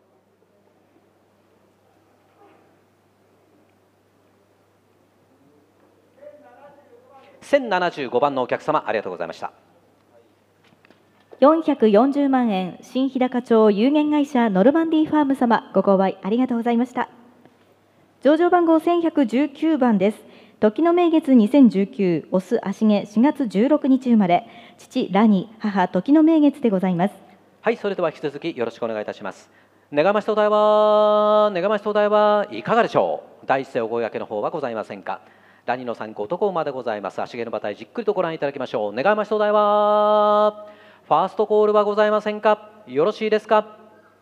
せんななじゅうごばんのお客様ありがとうございました。 よんひゃくよんじゅうまんえん、新日高町有限会社ノルマンディーファーム様、ご購買ありがとうございました。上場番号せんひゃくじゅうきゅうばんです。時の名月にせんじゅうきゅう、オス足毛しがつじゅうろくにち生まれ、父ラニ、母時の名月でございます。 はい、それでは引き続きよろしくお願いいたします。願いまし東大は、願いまし東大はいかがでしょう？第一声お声掛けの方はございませんか？ラニの参考とこまでございます。足毛の馬体じっくりとご覧いただきましょう。願いまし東大は、ファーストコールはございませんか？よろしいですか？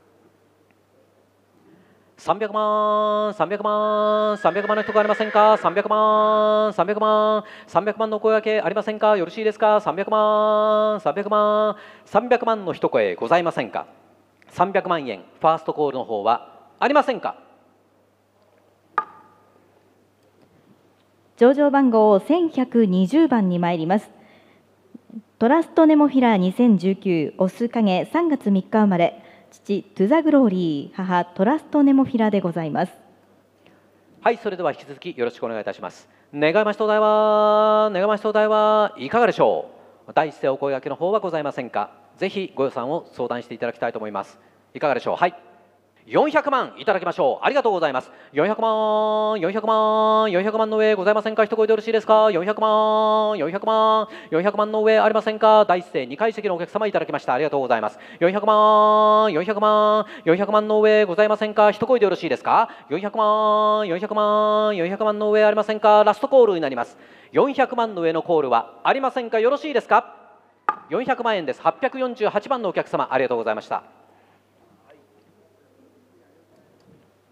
さんびゃくまん、さんびゃくまん、さんびゃくまんの人がありませんか？さんびゃくまん、さんびゃくまん、さんびゃくまんのお声掛けありませんか？よろしいですか？さんびゃくまん、さんびゃくまん、さんびゃくまんの一声ございませんか？さんびゃくまんえんファーストコールの方はありませんか？ 上場番号せんひゃくにじゅうばんに参ります。トラストネモフィラにせんじゅうきゅう、オス影さんがつみっか生まれ、父トゥザグローリー、母トラストネモフィラでございます。 はい、それでは引き続きよろしくお願いいたします。願いまし東大は、願いまし東大はいかがでしょう？第一声お声掛けの方はございませんか？ぜひご予算を相談していただきたいと思います。いかがでしょう？はい。よんひゃくまんいただきましょう。ありがとうございます。よんひゃくまん、よんひゃくまん、よんひゃくまんの上ございませんか？一声でよろしいですか？よんひゃくまん、よんひゃくまん、よんひゃくまんの上ありませんか？第一声にかい席のお客様いただきました。ありがとうございます。よんひゃくまん、よんひゃくまん、よんひゃくまんの上ございませんか？一声でよろしいですか？よんひゃくまん、よんひゃくまん、よんひゃくまんの上ありませんか？ラストコールになります。よんひゃくまんの上のコールはありませんか？よろしいですか？よんひゃくまん円です。はっぴゃくよんじゅうはちばんのお客様ありがとうございました。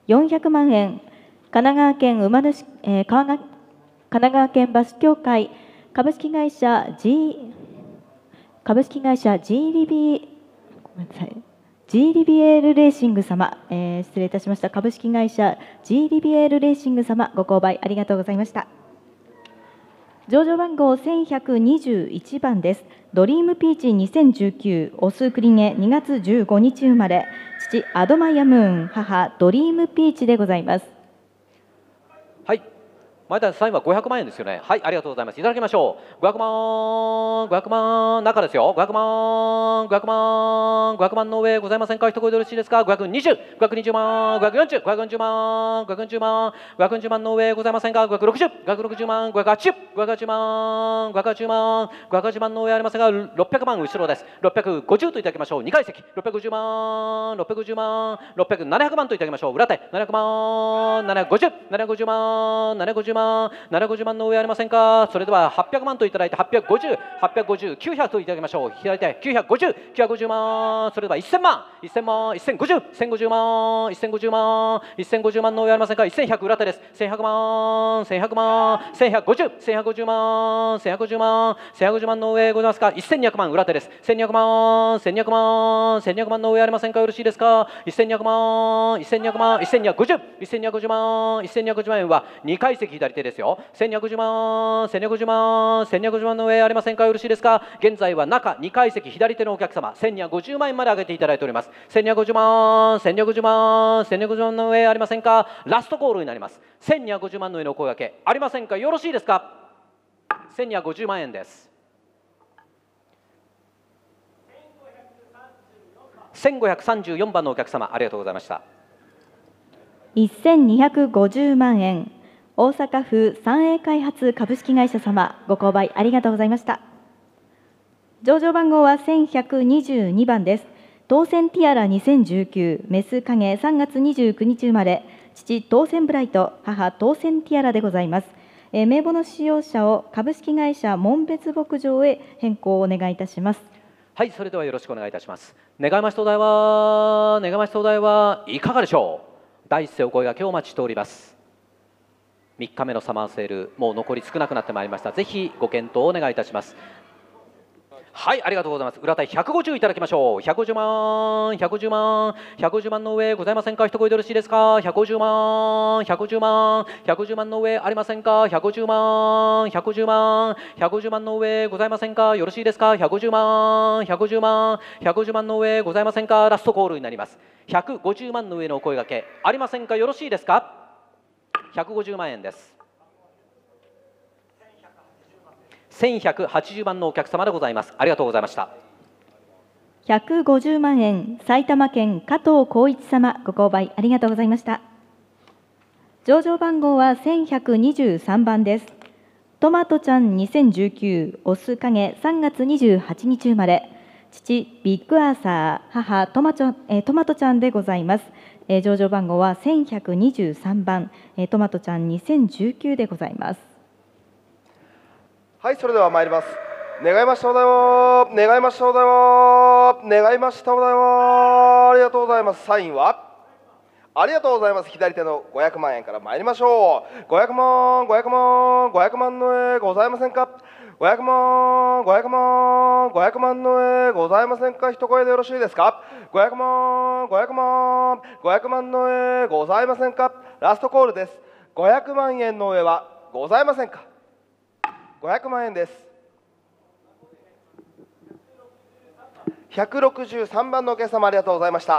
よんひゃくまんえん、神奈川県馬主、えー、川が神奈川県バス協会株式会社 G 株式会社 G リビごめんなさい G リビエールレーシング様、えー、失礼いたしました。株式会社 G リビエールレーシング様、ご購買ありがとうございました。上場番号せんひゃくにじゅういちばんです。ドリームピーチにせんじゅうきゅう、オスクリゲにがつじゅうごにち生まれ、父アドマイヤムーン、母ドリームピーチでございます。 はい、前田さんはごひゃくまんえんですよね。はい、ありがとうございます。いただきましょう。ごひゃくまん、ごひゃくまん、中ですよ。ごひゃくまん、ごひゃくまん、ごひゃくまんの上ございませんか。一声でよろしいですか。ごひゃくにじゅう、ごひゃくにじゅうまん、ごひゃくよんじゅう、ごひゃくよんじゅうまん、ごひゃくよんじゅうまん、ごひゃくよんじゅうまんの上ございませんか。ごひゃくろくじゅう、ごひゃくろくじゅうまん、ごひゃくはちじゅう、ごひゃくはちじゅうまん、ごひゃくはちじゅうまん、ごひゃくはちじゅうまんの上ありませんが、ろっぴゃくまん後ろです。ろっぴゃくごじゅうといただきましょう。にかい席、ろっぴゃくごじゅうまん、ろっぴゃくごじゅうまん、ろっぴゃくななひゃくまんといただきましょう。裏手、ななひゃくまん、ななひゃくごじゅう、ななひゃくごじゅうまん、ななひゃくごじゅうまん、ななひゃくごじゅうまんの上ありませんか。それでははっぴゃくまんといただいてはっぴゃくごじゅう、はっぴゃくごじゅう、きゅうひゃくといただきましょう。左手きゅうひゃくごじゅう、きゅうひゃくごじゅうまん、それではせんまん、せんまん、せんごじゅう、せんごじゅうまん、せんごじゅうまん、せんごじゅうまんの上ありませんか。せんひゃく裏手です。せんひゃくまん、せんひゃくまん、せんひゃくごじゅう、せんひゃくごじゅうまん、せんひゃくごじゅうまん、せんひゃくごじゅうまんの上ございますか。せんにひゃくまん裏手です。せんにひゃくまん、せんにひゃくまん、せんにひゃくまんの上ありませんか。よろしいですか。せんにひゃくまん、せんにひゃくまん、せんにひゃくごじゅう、せんにひゃくごじゅうまん、せんにひゃくごじゅうまん円はにかい席左手ですよ。せんにひゃくごじゅうまん、せんにひゃくごじゅうまん、せんにひゃくごじゅうまんの上ありませんか。よろしいですか。現在は中にかい席左手のお客様、せんにひゃくごじゅうまん円まで上げていただいております。せんにひゃくごじゅうまん、せんにひゃくごじゅうまん、せんにひゃくごじゅうまんの上ありませんか。ラストコールになります。せんにひゃくごじゅうまんの上のお声掛けありませんか。よろしいですか。せんにひゃくごじゅうまん円です。せんごひゃくさんじゅうよんばんのお客様、ありがとうございました。 せんにひゃくごじゅうまんえん、大阪府三栄開発株式会社様、ご購買ありがとうございました。上場番号はせんひゃくにじゅうにばんです。当選ティアラにせんじゅうきゅう、メス影さんがつにじゅうくにち生まれ、父当選ブライト、母当選ティアラでございます。えー、名簿の使用者を株式会社門別牧場へ変更をお願いいたします。 はい、それではよろしくお願いいたします。願いまし東大は、願いまし東大はいかがでしょう。第一声お声掛けをお待ちしております。みっかめのサマーセール、もう残り少なくなってまいりました。ぜひご検討をお願いいたします。はい、ありがとうございます。裏手ひゃくごじゅういただきましょう。ひゃくごじゅうまん、ひゃくごじゅうまん、ひゃくごじゅうまんの上ございませんか。一声でよろしいですか。ひゃくごじゅうまん、ひゃくごじゅうまん、ひゃくごじゅうまんの上ありませんか。ひゃくごじゅうまん、ひゃくごじゅうまん、ひゃくごじゅうまんの上ございませんか。よろしいですか。ひゃくごじゅうまん、ひゃくごじゅうまん、ひゃくごじゅうまんの上ございませんか。ラストコールになります。ひゃくごじゅうまんの上のお声掛けありませんか。よろしいですか。ひゃくごじゅうまん円です。せんひゃくはちじゅうばんのお客様でございます。ありがとうございました。 ひゃくごじゅうまんえん、埼玉県加藤浩一様、ご購買ありがとうございました。上場番号はせんひゃくにじゅうさんばんです。トマトちゃんにせんじゅうきゅう、オス影さんがつにじゅうはちにち生まれ、父ビッグアーサー、母トマちゃん、えー、トマトちゃんでございます。えー、上場番号はせんひゃくにじゅうさんばん、えー、トマトちゃんにせんじゅうきゅうでございます。 はい、それでは参ります。願いましたお題は、願いましたお題は、願いましたお題は、ありがとうございます。サインはありがとうございます。左手のごひゃくまんえんから参りましょう。ごひゃくまん、ごひゃくまん、ごひゃくまんの絵ございませんか。ごひゃくまん、ごひゃくまん、ごひゃくまんの絵ございませんか。一声でよろしいですか。ごひゃくまん、ごひゃくまん、ごひゃくまんの絵ございませんか。ラストコールです。ごひゃくまんえんの絵はございませんか。ごひゃくまんえんです。ひゃくろくじゅうさんばんのお客様、ありがとうございました。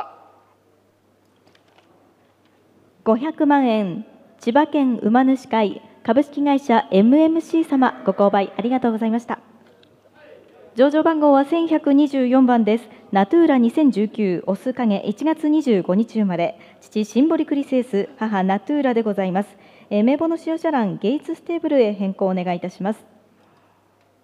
ごひゃくまんえん、千葉県馬主会株式会社 エムエムシー 様、ご購買ありがとうございました。上場番号はせんひゃくにじゅうよんばんです。ナトゥーラにせんじゅうきゅう、オス影いちがつにじゅうごにち生まれ、父シンボリクリセース、母ナトゥーラでございます。えー、名簿の使用者欄ゲイツステーブルへ変更をお願いいたします。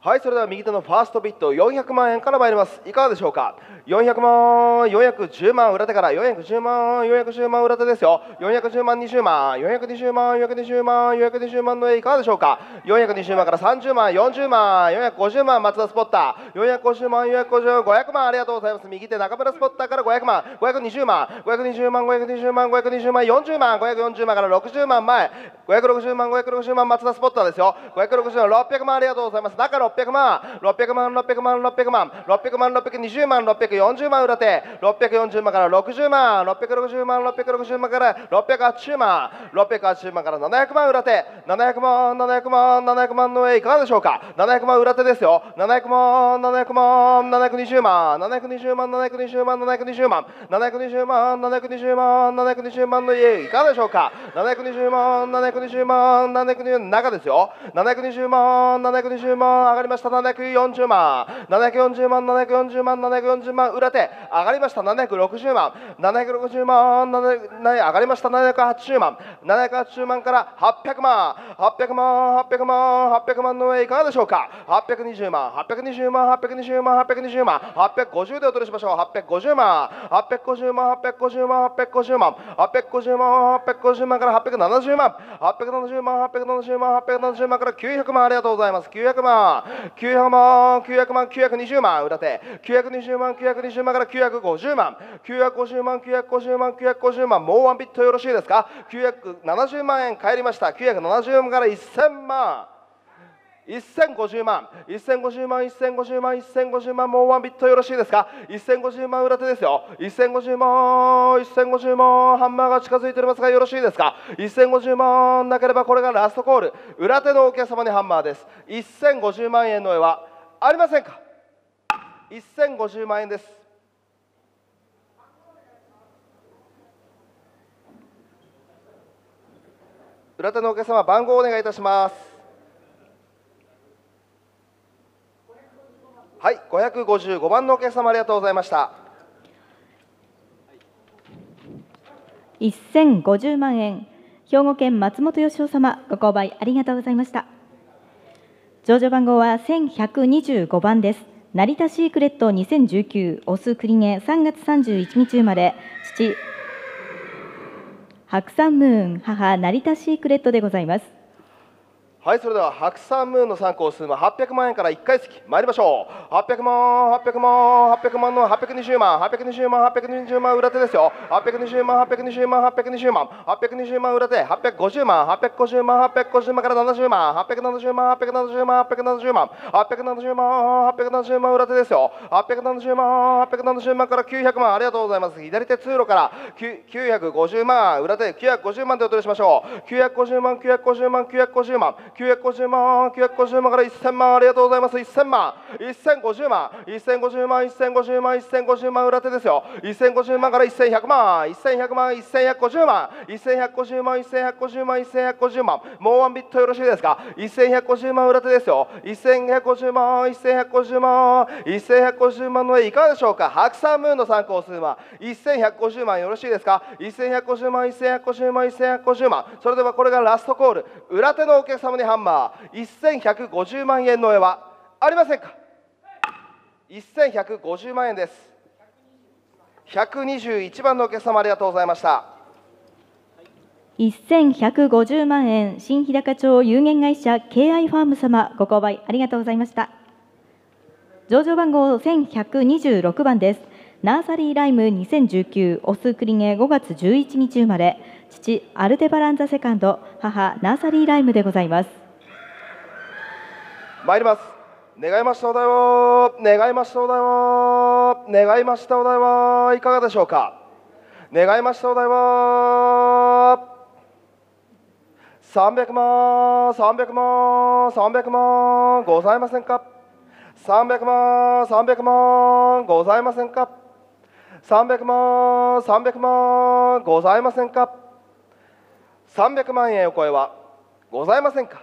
はい、それでは右手のファーストビットよんひゃくまんえんから参ります。いかがでしょうか。よんひゃくまん、よんひゃくじゅうまん裏手からよんひゃくじゅうまん、よんひゃくじゅうまん裏手ですよ。よんひゃくじゅうまん、にじゅうまん、よんひゃくにじゅうまん、よんひゃくにじゅうまん、よんひゃくにじゅうまんの絵いかがでしょうか。よんひゃくにじゅうまんからさんじゅうまん、よんじゅうまん、よんひゃくごじゅうまん、松田スポッター、よんひゃくごじゅうまん、よんひゃくごじゅうまん、ごひゃくまん、ありがとうございます。右手中村スポッターからごひゃくまん、ごひゃくにじゅうまん、ごひゃくにじゅうまん、ごひゃくにじゅうまん、ごひゃくにじゅうまん、よんじゅうまん、ごひゃくよんじゅうまんからろくじゅうまん前、ごひゃくろくじゅうまん、ごひゃくろくじゅうまん、松田スポッターですよ。ごひゃくろくじゅうまん、ろっぴゃくまん、ありがとうございます。中ろっぴゃくまん、ろっぴゃくまん、ろっぴゃくまん、ろっぴゃくまん、ろっぴゃくまん、ろっぴゃくにじゅうまん、ろっぴゃくよんじゅうまん裏手、ろっぴゃくよんじゅうまんからろくじゅうまん、ろっぴゃくろくじゅうまん、ろっぴゃくろくじゅうまんからろっぴゃくはちじゅうまん、ろっぴゃくはちじゅうまんからななひゃくまん裏手、ななひゃくまん、ななひゃくまん、ななひゃくまんの上いかがでしょうか。ななひゃくまん裏手ですよ。ななひゃくまん、ななひゃくまん、ななひゃくにじゅうまん、ななひゃくにじゅうまん、ななひゃくにじゅうまん、ななひゃくにじゅうまん、ななひゃくにじゅうまん、ななひゃくにじゅうまん、ななひゃくにじゅうまんの家いかがでしょうか。ななひゃくにじゅうまん、ななひゃくにじゅうまん、ななひゃくにじゅうまん中ですよ。ななひゃくにじゅうまん、ななひゃくにじゅうまん上がりました。ななひゃくよんじゅうまん、ななひゃくよんじゅうまん、ななひゃくよんじゅうまん、ななひゃくよんじゅうまん裏手上がりました。ななひゃくろくじゅうまん、ななひゃくろくじゅうまん、なな上がりました。ななひゃくはちじゅうまん、ななひゃくはちじゅうまんからはっぴゃくまん、はっぴゃくまん、はっぴゃくまん、はっぴゃくまんの上いかがでしょうか。はっぴゃくにじゅうまん、はっぴゃくにじゅうまん、はっぴゃくにじゅうまん、はっぴゃくにじゅうまん、はっぴゃくごじゅうでお取りしましょう。はっぴゃくごじゅうまん、はっぴゃくごじゅうまん、はっぴゃくごじゅうまん、はっぴゃくごじゅうまん、はっぴゃくごじゅうまん、はっぴゃくごじゅうまんからはっぴゃくななじゅうまん、はっぴゃくななじゅうまん、はっぴゃくななじゅうまん、はっぴゃくななじゅうまんからきゅうひゃくまん、ありがとうございます。きゅうひゃくまん、きゅうひゃくまん、きゅうひゃくまん、きゅうひゃくにじゅうまん裏手、きゅうひゃくにじゅうまん、きゅうひゃくにじゅうまんからきゅうひゃくごじゅうまん、きゅうひゃくごじゅうまん、きゅうひゃくごじゅうまん、きゅうひゃくごじゅうまん、もうワンビットよろしいですか。きゅうひゃくななじゅうまんえん返りました。きゅうひゃくななじゅうまんからせんまん、せんごじゅうまん、せんごじゅうまん、せんごじゅうまん、せんごじゅうまん、もうワンビットよろしいですか。せんごじゅうまん裏手ですよ。せんごじゅうまん、せんごじゅうまん、ハンマーが近づいておりますがよろしいですか。せんごじゅうまんなければこれがラストコール。裏手のお客様にハンマーです。せんごじゅうまんえんの絵はありませんか。せんごじゅうまんえんです。裏手のお客様、番号をお願いいたします。はい、ごひゃくごじゅうごばんのお客様、ありがとうございました。 せんごじゅうまんえん、兵庫県松本義夫様、ご購買ありがとうございました。上場番号はせんひゃくにじゅうごばんです。成田シークレットにせんじゅうきゅう、オスクリゲさんがつさんじゅういちにち生まれ、父、白山ムーン、母、成田シークレットでございます。 はい、それでは白山ムーンの参考数ははっぴゃくまんえんからいっかい席参りましょう。はっぴゃくまん、はっぴゃくまん、はっぴゃくまんのはっぴゃくにじゅうまん、はっぴゃくにじゅうまん、はっぴゃくにじゅうまん裏手ですよ。はっぴゃくにじゅうまん、はっぴゃくにじゅうまん、はっぴゃくにじゅうまん、はっぴゃくにじゅうまん裏手、はっぴゃくごじゅうまん、はっぴゃくごじゅうまん、はっぴゃくごじゅうまんからななじゅうまん、はっぴゃくななじゅうまん、はっぴゃくななじゅうまん、はっぴゃくななじゅうまん、はっぴゃくななじゅうまん、はっぴゃくななじゅうまん裏手ですよ。はっぴゃくななじゅうまん、はっぴゃくななじゅうまんからきゅうひゃくまん、ありがとうございます。左手通路からきゅうひゃくごじゅうまん、裏手きゅうひゃくごじゅうまんでお取りしましょう。きゅうひゃくごじゅうまん、きゅうひゃくごじゅうまん、きゅうひゃくごじゅうまん、きゅうひゃくごじゅうまん、きゅうひゃくごじゅうまんからせんまん、ありがとうございます。せんまん、せんごじゅうまん、せんごじゅうまん、せんごじゅうまん、せんごじゅうまん裏手ですよ。せんごじゅうまんからせんひゃくまん、せんひゃくまん、せんひゃくごじゅうまん、せんひゃくごじゅうまん、せんひゃくごじゅうまん、せんひゃくごじゅうまん、もうワンビットよろしいですか。せんひゃくごじゅうまん裏手ですよ。せんひゃくごじゅうまん、せんひゃくごじゅうまん、せんひゃくごじゅうまんの絵いかがでしょうか。白山ムーンの参考数はせんひゃくごじゅうまんよろしいですか。せんひゃくごじゅうまん、せんひゃくごじゅうまん、せんひゃくごじゅうまん、それではこれがラストコール。裏手のお客様にハンマーせんひゃくごじゅうまんえんの絵はありませんか。せんひゃくごじゅうまんえんです。ひゃくにじゅういちばんのお客様、ありがとうございました。 せんひゃくごじゅうまんえん、新日高町有限会社 ケーアイ ファーム様、ご購買ありがとうございました。上場番号せんひゃくにじゅうろくばんです。ナーサリーライムにせんじゅうきゅう、オスクリゲごがつじゅういちにち生まれ、父、アルテバランザセカンド、母、ナーサリーライムでございます。 参ります。願いましたお題は、願いましたお題は、願いましたお題はいかがでしょうか。願いましたお題はさんびゃくまん、さんびゃくまん、さんびゃくまんございませんか。さんびゃくまん、さんびゃくまんございませんか。さんびゃくまん、さんびゃくまんございませんか。さんびゃくまんえんお声はございませんか。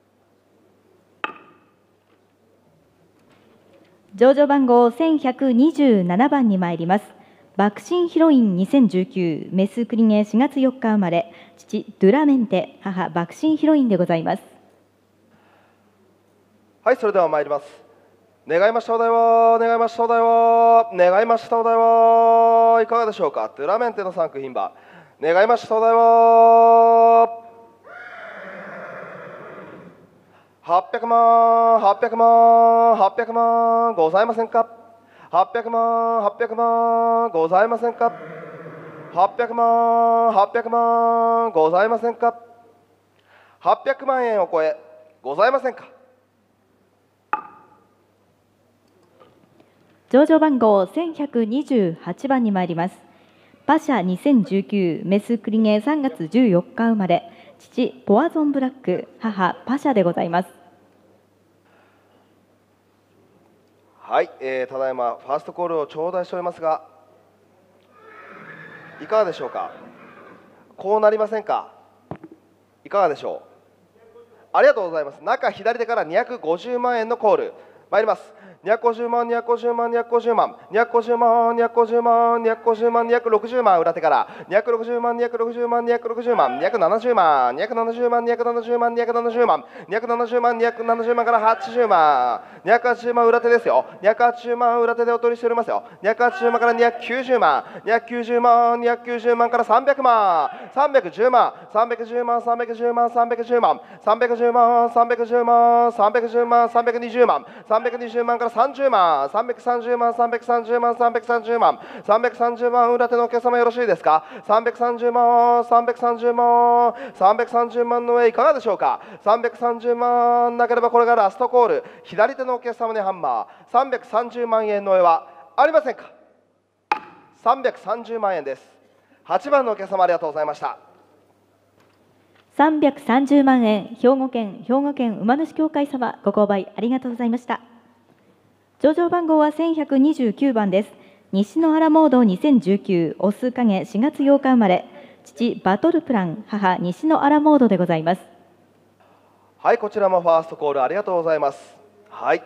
上場番号せんひゃくにじゅうななばんに参ります。爆心ヒロインにせんじゅうきゅう、メスクリゲしがつよっか生まれ、父、ドゥラメンテ、母、爆心ヒロインでございます。 はい、それでは参ります。願いましたお題は、願いましたお題は、願いましたお題はいかがでしょうか。トゥラメンテのさん区牝馬、願いましたお題ははっぴゃくまん、はっぴゃくまん、はっぴゃくまんございませんか。はっぴゃくまん、はっぴゃくまんございませんか。はっぴゃくまん、はっぴゃくまんございませんか。はっぴゃくまん円を超えございませんか。 上場番号せんひゃくにじゅうはちばんに参ります。馬車にせんじゅうきゅう、メスクリゲさんがつじゅうよっか生まれ、父ポアゾンブラック、母パシャでございます。 はい、えー、ただいまファーストコールを頂戴しておりますが、いかがでしょうか。こうなりませんか。いかがでしょう。ありがとうございます。中左手からにひゃくごじゅうまん円のコール参ります。にひゃくごじゅうまん、にひゃくごじゅうまん、にひゃくごじゅうまん、にひゃくごじゅうまん、にひゃくごじゅうまん、にひゃくごじゅうまん、にひゃくろくじゅうまん、裏手からにひゃくろくじゅうまん、にひゃくろくじゅうまん、にひゃくろくじゅうまん、にひゃくななじゅうまん、にひゃくななじゅうまん、にひゃくななじゅうまん、にひゃくななじゅうまん、にひゃくななじゅうまん、にひゃくななじゅうまんからはちじゅうまん、にひゃくはちじゅうまん裏手ですよ。にひゃくはちじゅうまん裏手でお取りしておりますよ。にひゃくはちじゅうまんからにひゃくきゅうじゅうまん、にひゃくきゅうじゅうまん、にひゃくきゅうじゅうまんからさんびゃくまん、さんびゃくじゅうまん、さんびゃくじゅうまん、さんびゃくじゅうまん、さんびゃくじゅうまん、さんびゃくじゅうまん、さんびゃくじゅうまん、さんびゃくじゅうまん、さんびゃくにじゅうまん、さんびゃくにじゅうまんからさんじゅうまん、さんびゃくさんじゅうまん、さんびゃくさんじゅうまん、さんびゃくさんじゅうまん、さんびゃくさんじゅうまん裏手のお客様よろしいですか。さんびゃくさんじゅうまん、さんびゃくさんじゅうまん、さんびゃくさんじゅうまんの上いかがでしょうか。さんびゃくさんじゅうまんなければこれがラストコール。左手のお客様にハンマー、さんびゃくさんじゅうまん円の上はありませんか。さんびゃくさんじゅうまん円です。はちばんのお客様ありがとうございました。 さんびゃくさんじゅうまん円、兵庫県兵庫県馬主協会様、ご購買ありがとうございました。上場番号はせんひゃくにじゅうきゅうばんです。西の原モードにせんじゅうきゅう、オス影しがつようか生まれ、父バトルプラン、母西の原モードでございます。 はい、こちらもファーストコールありがとうございます。はい、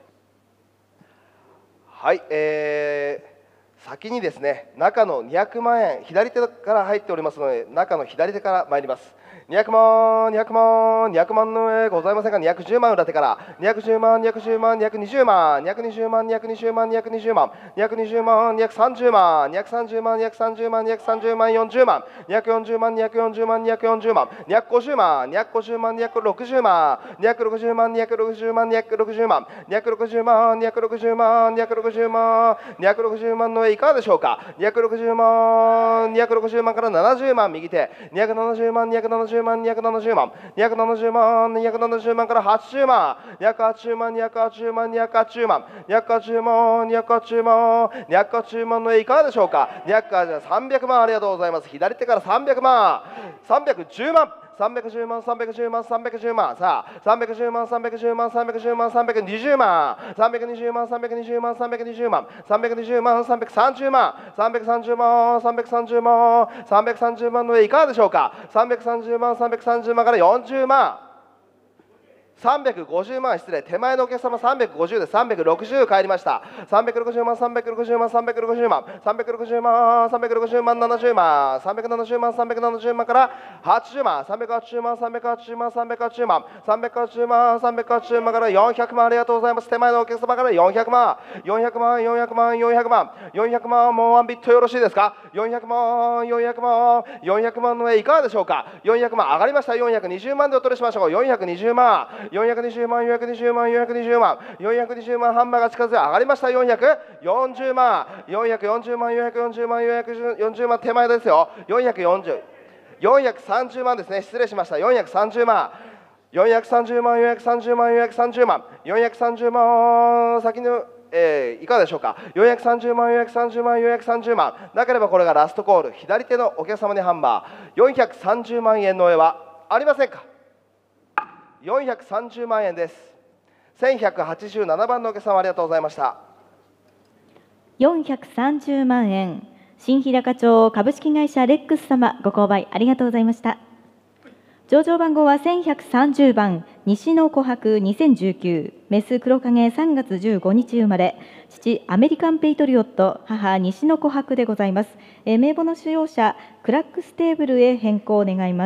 はい、えー、先にですね、中のにひゃくまん円、左手から入っておりますので、中の左手から参ります。にひゃくまん、にひゃくまん、にひゃくまんの上ございませんか。にひゃくじゅうまん裏手からにひゃくじゅうまん、にひゃくじゅうまん、にひゃくにじゅうまん、にひゃくにじゅうまん、にひゃくにじゅうまん、にひゃくにじゅうまん、にひゃくにじゅうまん、にひゃくさんじゅうまん、にひゃくさんじゅうまん、にひゃくさんじゅうまん、にひゃくさんじゅうまん、よんじゅうまん、にひゃくよんじゅうまん、にひゃくよんじゅうまん、にひゃくよんじゅうまん、にひゃくごじゅうまん、にひゃくごじゅうまん、にひゃくろくじゅうまん、にひゃくろくじゅうまん、にひゃくろくじゅうまん、にひゃくろくじゅうまん、にひゃくろくじゅうまん、にひゃくろくじゅうまん、にひゃくろくじゅうまん、にひゃくろくじゅうまんの上いかがでしょうか。にひゃくろくじゅうまん、にひゃくろくじゅうまんからななじゅうまん右手、にひゃくななじゅうまん、にひゃくななじゅうまん、にひゃくななじゅうまん、にひゃくななじゅうまん、にひゃくななじゅうまんからはちじゅうまん、にひゃくはちじゅうまん、にひゃくはちじゅうまん、にひゃくはちじゅうまん、にひゃくはちじゅうまん、にひゃくはちじゅうまん、にひゃくはちじゅうまんの上いかがでしょうか。にひゃくはちじゅうまん、さんびゃくまんありがとうございます。左手からさんびゃくまん、さんびゃくじゅうまん、さんびゃくじゅうまん、さんびゃくじゅうまん、さんびゃくじゅうまん、さあ、さんびゃくじゅうまん、さんびゃくじゅうまん、さんびゃくじゅうまん、さんびゃくにじゅうまん、さんびゃくにじゅうまん、さんびゃくにじゅうまん、さんびゃくにじゅうまん、さんびゃくにじゅうまん、さんびゃくさんじゅうまん、さんびゃくさんじゅうまん、さんびゃくさんじゅうまん、さんびゃくさんじゅうまんの上いかがでしょうか。さんびゃくさんじゅうまん、さんびゃくさんじゅうまんからよんじゅうまん、さんびゃくごじゅうまん、失礼、手前のお客様さんびゃくごじゅうでさんびゃくろくじゅう帰りました。さんびゃくろくじゅうまん、さんびゃくろくじゅうまん、さんびゃくろくじゅうまん、さんびゃくろくじゅうまん、さんびゃくろくじゅうまん、ななじゅうまん、さんびゃくななじゅうまん、さんびゃくななじゅうまんからはちじゅうまん、さんびゃくはちじゅうまん、さんびゃくはちじゅうまん、さんびゃくはちじゅうまん、さんびゃくはちじゅうまん、さんびゃくはちじゅうまんからよんひゃくまんありがとうございます。手前のお客様からよんひゃくまん、よんひゃくまん、よんひゃくまん、よんひゃくまん、よんひゃくまん、もうワンビットよろしいですか。よんひゃくまん、よんひゃくまん、よんひゃくまんの上いかがでしょうか。よんひゃくまん上がりました。よんひゃくにじゅうまんでお取りしましょう。よんひゃくにじゅうまん、よんひゃくにじゅうまん、よんひゃくにじゅうまん、よんひゃくにじゅうまん、よんひゃくにじゅうまん、ハンマーが近づいて上がりました。よんひゃくよんじゅうまん、よんひゃくよんじゅうまん、よんひゃくよんじゅうまん、よんひゃくよんじゅうまん手前ですよ。よんひゃくよんじゅう、よんひゃくさんじゅうまんですね。失礼しました。よんひゃくさんじゅうまん、よんひゃくさんじゅうまん、よんひゃくさんじゅうまん、よんひゃくさんじゅうまん、よんひゃくさんじゅうまん、先のえー、いかがでしょうか。よんひゃくさんじゅうまん、よんひゃくさんじゅうまん、よんひゃくさんじゅうまん、なければこれがラストコール。左手のお客様にハンマー、よんひゃくさんじゅうまん円の上はありませんか。よんひゃくさんじゅうまん円です。せんひゃくはちじゅうななばんのお客様ありがとうございました。 よんひゃくさんじゅうまん円、新日高町株式会社レックス様、ご購買ありがとうございました。上場番号はせんひゃくさんじゅうばん、西の琥珀にせんじゅうきゅう、メス黒影さんがつじゅうごにち生まれ、父アメリカンペイトリオット、母西の琥珀でございます。えー、名簿の使用者、クラックステーブルへ変更願います。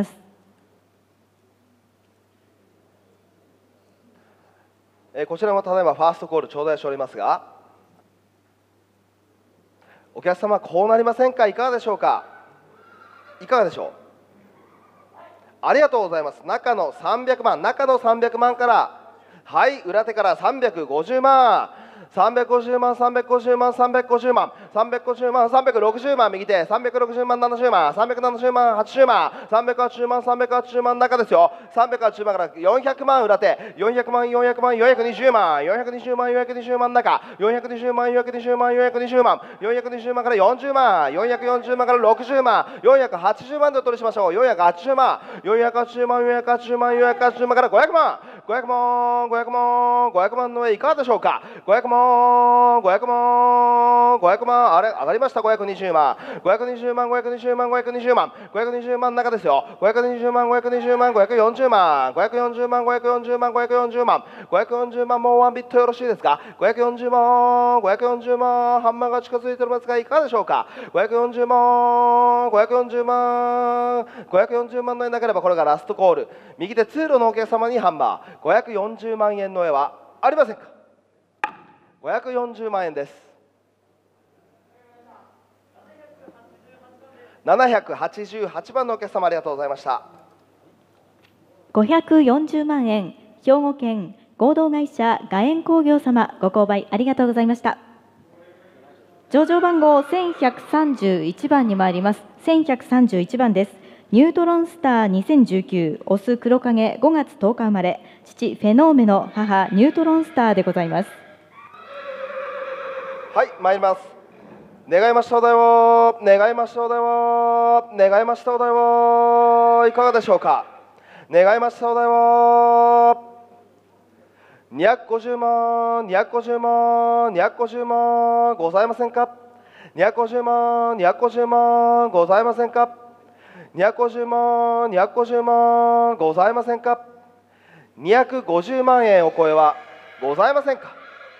えーこちらもただいまファーストコール頂戴しておりますが、お客様こうなりませんか、いかがでしょうか。いかがでしょう。ありがとうございます。中のさんびゃくまん、中のさんびゃくまんから、はい、裏手からさんびゃくごじゅうまん、さんびゃくごじゅうまん、さんびゃくごじゅうまん、さんびゃくごじゅうまん、さんびゃくごじゅうまん、さんびゃくろくじゅうまん、右手、さんびゃくろくじゅうまん、ななじゅうまん、さんびゃくななじゅうまん、はちじゅうまん、さんびゃくはちじゅうまん、さんびゃくはちじゅうまん、中ですよ。さんびゃくはちじゅうまんからよんひゃくまん、裏手、よんひゃくまん、よんひゃくまん、よんひゃくにじゅうまん、よんひゃくにじゅうまん、よんひゃくにじゅうまん、中、よんひゃくにじゅうまん、よんひゃくにじゅうまん、よんひゃくにじゅうまん、よんひゃくにじゅうまんからよんじゅうまん、よんひゃくよんじゅうまんからろくじゅうまん、よんひゃくはちじゅうまんでお取りしましょう。よんひゃくはちじゅうまん、よんひゃくはちじゅうまん、よんひゃくはちじゅうまん、よんひゃくはちじゅうまんからごひゃくまん、ごひゃくまん、ごひゃくまん、ごひゃくまんの上いかがでしょうか。ごひゃくまん、ごひゃくまん、ごひゃくまん、あれ上がりました。ごひゃくにじゅうまん、ごひゃくにじゅうまん、ごひゃくにじゅうまん、ごひゃくにじゅうまん、ごひゃくにじゅうまん中ですよ。ごひゃくにじゅうまん、ごひゃくにじゅうまん、ごひゃくよんじゅうまん、ごひゃくよんじゅうまん、ごひゃくよんじゅうまん、ごひゃくよんじゅうまん、ごひゃくよんじゅうまん、もうワンビットよろしいですか。ごひゃくよんじゅうまん、ごひゃくよんじゅうまん、ハンマーが近づいておりますがいかがでしょうか。ごひゃくよんじゅうまん、ごひゃくよんじゅうまん、ごひゃくよんじゅうまんの絵なければこれがラストコール。右手通路のお客様にハンマー、ごひゃくよんじゅうまん円の絵はありませんか。ごひゃくよんじゅうまん円です。ななひゃくはちじゅうはちばんのお客様ありがとうございました。 ごひゃくよんじゅうまん円、兵庫県合同会社画縁工業様、ご購買ありがとうございました。上場番号せんひゃくさんじゅういちばんに参ります。せんひゃくさんじゅういちばんです。ニュートロンスターにせんじゅうきゅう、オス黒影ごがつとおか生まれ、父フェノーメノ、母ニュートロンスターでございます。 はい、参ります。願いましたお題を、願いましたお題を、願いましたお題を、いかがでしょうか。願いましたお題を、にひゃくごじゅうまん、にひゃくごじゅうまん、にひゃくごじゅうまん、ございませんか。にひゃくごじゅうまん、にひゃくごじゅうまん、ございませんか。にひゃくごじゅうまん、にひゃくごじゅうまん、ございませんか。にひゃくごじゅうまん円お超えはございませんか。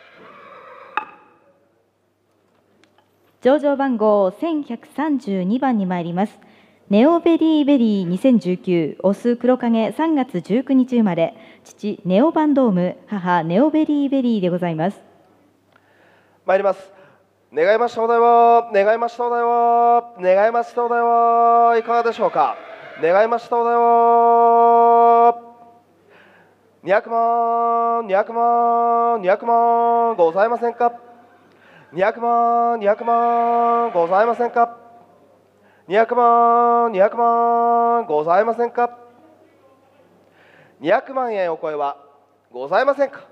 上場番号せんひゃくさんじゅうにばんに参ります。ネオベリーベリーにせんじゅうきゅう、オス黒影さんがつじゅうくにち生まれ、父ネオバンドーム、母ネオベリーベリーでございます。 参ります。願いましたお題は、願いましたお題は、願いましたお題はいかがでしょうか。願いましたお題は、にひゃくまん、にひゃくまん、にひゃくまん、ございませんか。にひゃくまん、にひゃくまん、ございませんか。にひゃくまん、にひゃくまん、ございませんか。にひゃくまん円お超えはございませんか。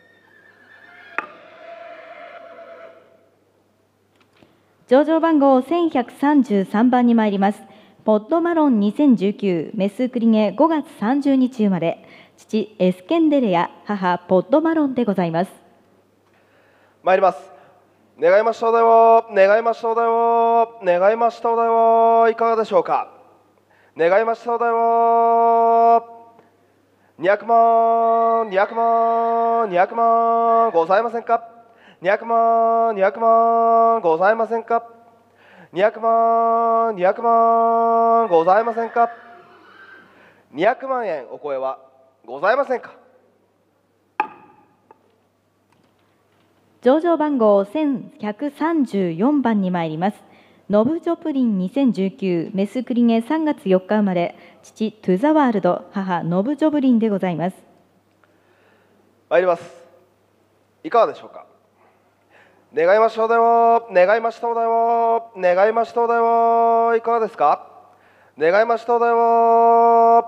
上場番号せんひゃくさんじゅうさんばんに参ります。ポッドマロンにせんじゅうきゅう、メスクリゲごがつさんじゅうにち生まれ、父エスケンデレア、母ポッドマロンでございます。 参ります。願いましたお題は、願いましたお題は、願いましたお題はいかがでしょうか。願いましたお題は、にひゃくまん、にひゃくまん、にひゃくまん、ございませんか。にひゃくまん、にひゃくまん、ございませんか。にひゃくまん、にひゃくまん、ございませんか。にひゃくまん円お超えはございませんか。 上場番号せんひゃくさんじゅうよんばんに参ります。ノブジョプリンにせんじゅうきゅう、メスクリゲさんがつよっか生まれ、父トゥザワールド、母ノブジョブリンでございます。 参ります。いかがでしょうか。願いましたお題は、願いましたお題は、願いましたお題はいかがですか。願いましたお題は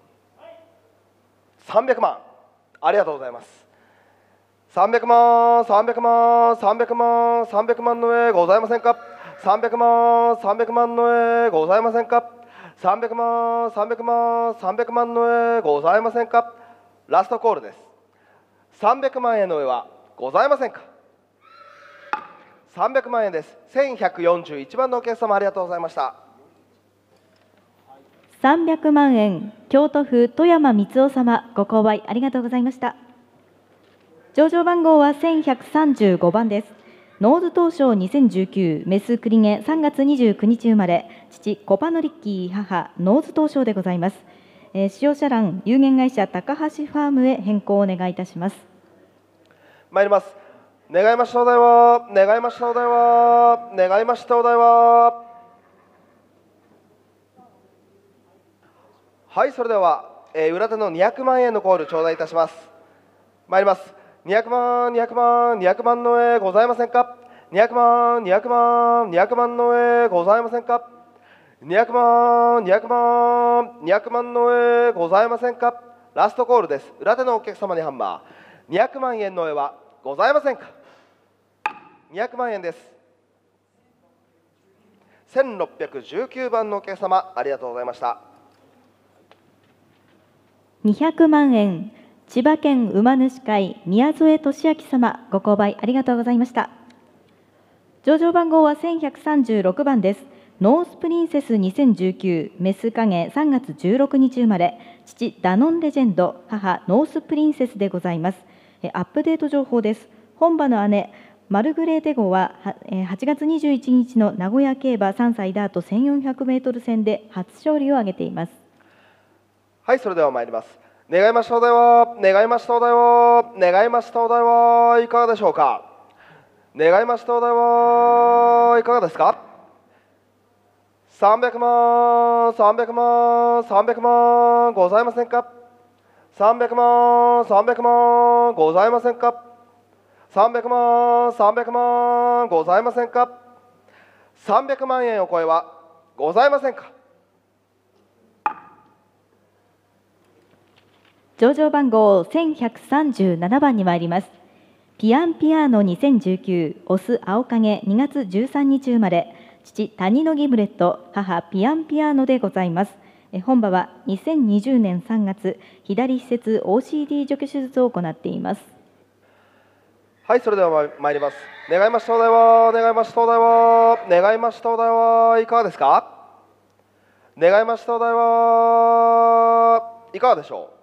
さんびゃくまん、ありがとうございます。さんびゃくまん、さんびゃくまん、さんびゃくまん、さんびゃくまんの絵ございませんか。さんびゃくまん、さんびゃくまんの絵ございませんか。さんびゃくまん、さんびゃくまん、さんびゃくまんの絵ございませんか。ラストコールです。さんびゃくまん円の絵はございませんか。さんびゃくまん円です。せんひゃくよんじゅういちばんのお客様ありがとうございました。 さんびゃくまん円、京都府富山光雄様、ご購買ありがとうございました。上場番号はせんひゃくさんじゅうごばんです。ノーズ東証にせんじゅうきゅう、メスクリゲさんがつにじゅうくにち生まれ、父コパノリッキー、母ノーズ東証でございます。えー、使用者欄有限会社高橋ファームへ変更をお願いいたします。 参ります。願いましたお題は、願いましたお題は、願いましたお題は。はい、それでは、えー、裏手のにひゃくまんえんのコール頂戴いたします。参ります。にひゃくまん、にひゃくまん、にひゃくまんの絵ございませんか。にひゃくまん、にひゃくまん、にひゃくまんの絵ございませんか。にひゃくまん、にひゃくまん、にひゃくまんの絵ございませんか。ラストコールです。裏手のお客様にハンマー。にひゃくまんえんの絵はございませんか。にひゃくまんえんです。せんろっぴゃくじゅうきゅうばんのお客様、ありがとうございました。 にひゃくまんえん、千葉県馬主会宮添俊明様、ご購買ありがとうございました。上場番号はせんひゃくさんじゅうろくばんです。ノースプリンセスにせんじゅうきゅう、メス影さんがつじゅうろくにち生まれ、父ダノンレジェンド、母ノースプリンセスでございます。アップデート情報です。本馬の姉、マルグレーテ号ははちがつにじゅういちにちの名古屋競馬さんさいダートせんよんひゃくメートル戦で初勝利を挙げています。 はい、それでは参ります。願いましたお題は、願いましたお題は、願いましたお題はいかがでしょうか。願いましたお題はいかがですか。さんびゃくまん、さんびゃくまん、さんびゃくまんございませんか。さんびゃくまん、さんびゃくまんございませんか。さんびゃくまん、さんびゃくまんございませんか。さんびゃくまんえんお超えはございませんか。 上場番号せんひゃくさんじゅうななばんに参ります。ピアンピアーノにせんじゅうきゅう、オス青影にがつじゅうさんにち生まれ、父谷のギブレット、母ピアンピアーノでございます。本馬はにせんにじゅうねんさんがつ、左施設 オーシーディー 除去手術を行っています。 はい、それでは参ります。願いましたお題は、願いましたお題は、願いましたお題はいかがですか。願いましたお題はいかがでしょう。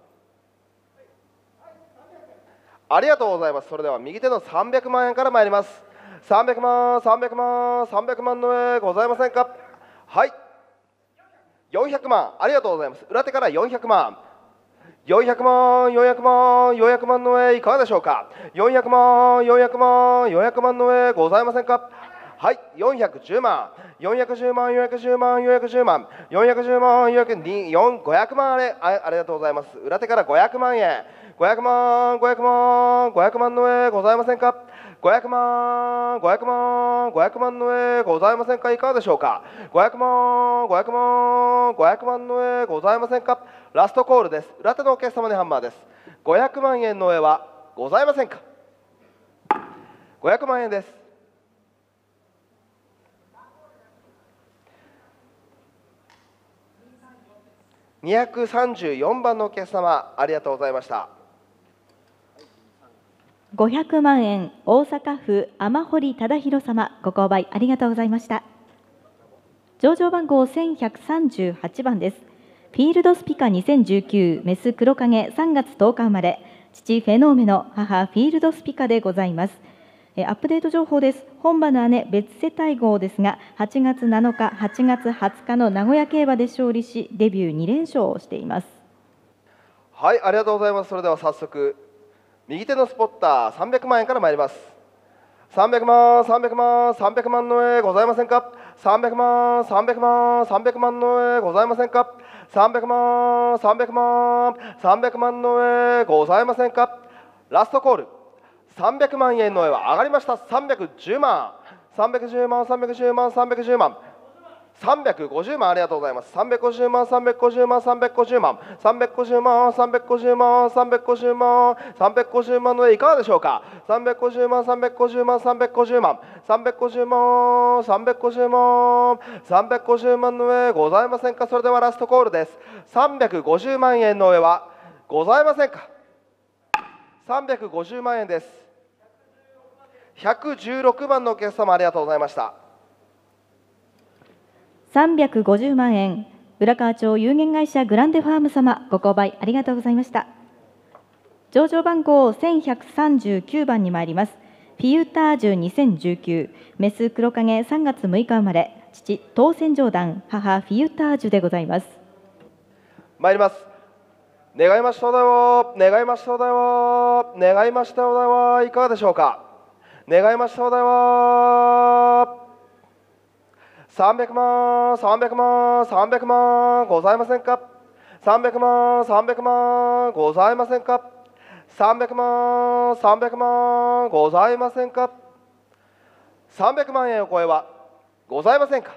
ありがとうございます。それでは右手のさんびゃくまんえんから参ります。さんびゃくまん、さんびゃくまん、さんびゃくまんの絵ございませんか。はい。よんひゃくまん、ありがとうございます。裏手からよんひゃくまん。よんひゃくまん、よんひゃくまん、よんひゃくまんの絵いかがでしょうか。よんひゃくまん、よんひゃくまん、よんひゃくまんの絵ございませんか。はい、よんひゃくじゅうまん、よんひゃくじゅうまん、よんひゃくじゅうまん、よんひゃくじゅうまん、よんひゃくじゅうまん、よんひゃくに、よん、ごひゃくまんあれ、ありがとうございます。裏手からごひゃくまんえん、ごひゃくまん、ごひゃくまん、ごひゃくまんの絵ございませんか。ごひゃくまん、ごひゃくまん、ごひゃくまんの絵ございませんか。いかがでしょうか。ごひゃくまん、ごひゃくまん、ごひゃくまんの絵ございませんか。ラストコールです。裏手のお客様にハンマーです。ごひゃくまんえんの絵はございませんか。ごひゃくまんえんです。にひゃくさんじゅうよんばんのお客様、ありがとうございました。 ごひゃくまんえん、大阪府天堀忠弘様、ご購買ありがとうございました。上場番号せんひゃくさんじゅうはちばんです。フィールドスピカにせんじゅうきゅう、メス黒影さんがつとおか生まれ、父フェノーメノ、母フィールドスピカでございます。アップデート情報です。本馬の姉、別世帯号ですが、はちがつなのか、はちがつはつかの名古屋競馬で勝利し、デビューにれんしょうをしています。 はい、ありがとうございます。それでは早速、右手のスポッターさんびゃくまんえんから参ります。さんびゃくまん、さんびゃくまん、さんびゃくまんの絵ございませんか。さんびゃくまん、さんびゃくまん、さんびゃくまんの絵ございませんか。さんびゃくまん、さんびゃくまん、さんびゃくまんの絵ございませんか。ラストコール。さんびゃくまんえんの絵は上がりました。さんびゃくじゅうまん、さんびゃくじゅうまん、さんびゃくじゅうまん、さんびゃくじゅうまん、さんびゃくごじゅうまん、ありがとうございます。さんびゃくごじゅうまん、さんびゃくごじゅうまん、さんびゃくごじゅうまん、さんびゃくごじゅうまん、さんびゃくごじゅうまん、さんびゃくごじゅうまん、さんびゃくごじゅうまんの絵いかがでしょうか。さんびゃくごじゅうまん、さんびゃくごじゅうまん、さんびゃくごじゅうまん、さんびゃくごじゅうまん、さんびゃくごじゅうまん、さんびゃくごじゅうまんの絵ございませんか。それではラストコールです。さんびゃくごじゅうまんえんの絵はございませんか。さんびゃくごじゅうまんえんです。ひゃくじゅうろくばんのお客様、ありがとうございました。 さんびゃくごじゅうまんえん、浦河町有限会社グランデファーム様、ご購買ありがとうございました。上場番号せんひゃくさんじゅうきゅうばんに参ります。フィユタージュにせんじゅうきゅう、メス黒影さんがつむいか生まれ、父当選上段、母フィユタージュでございます。 参ります。 願いましたお題は、願いましたお題は、願いましたお題はいかがでしょうか。願いましたお題は、さんびゃくまん、さんびゃくまん、さんびゃくまんございませんか。さんびゃくまん、さんびゃくまんございませんか。さんびゃくまん、さんびゃくまんございませんか。さんびゃくまん円を超えはございませんか。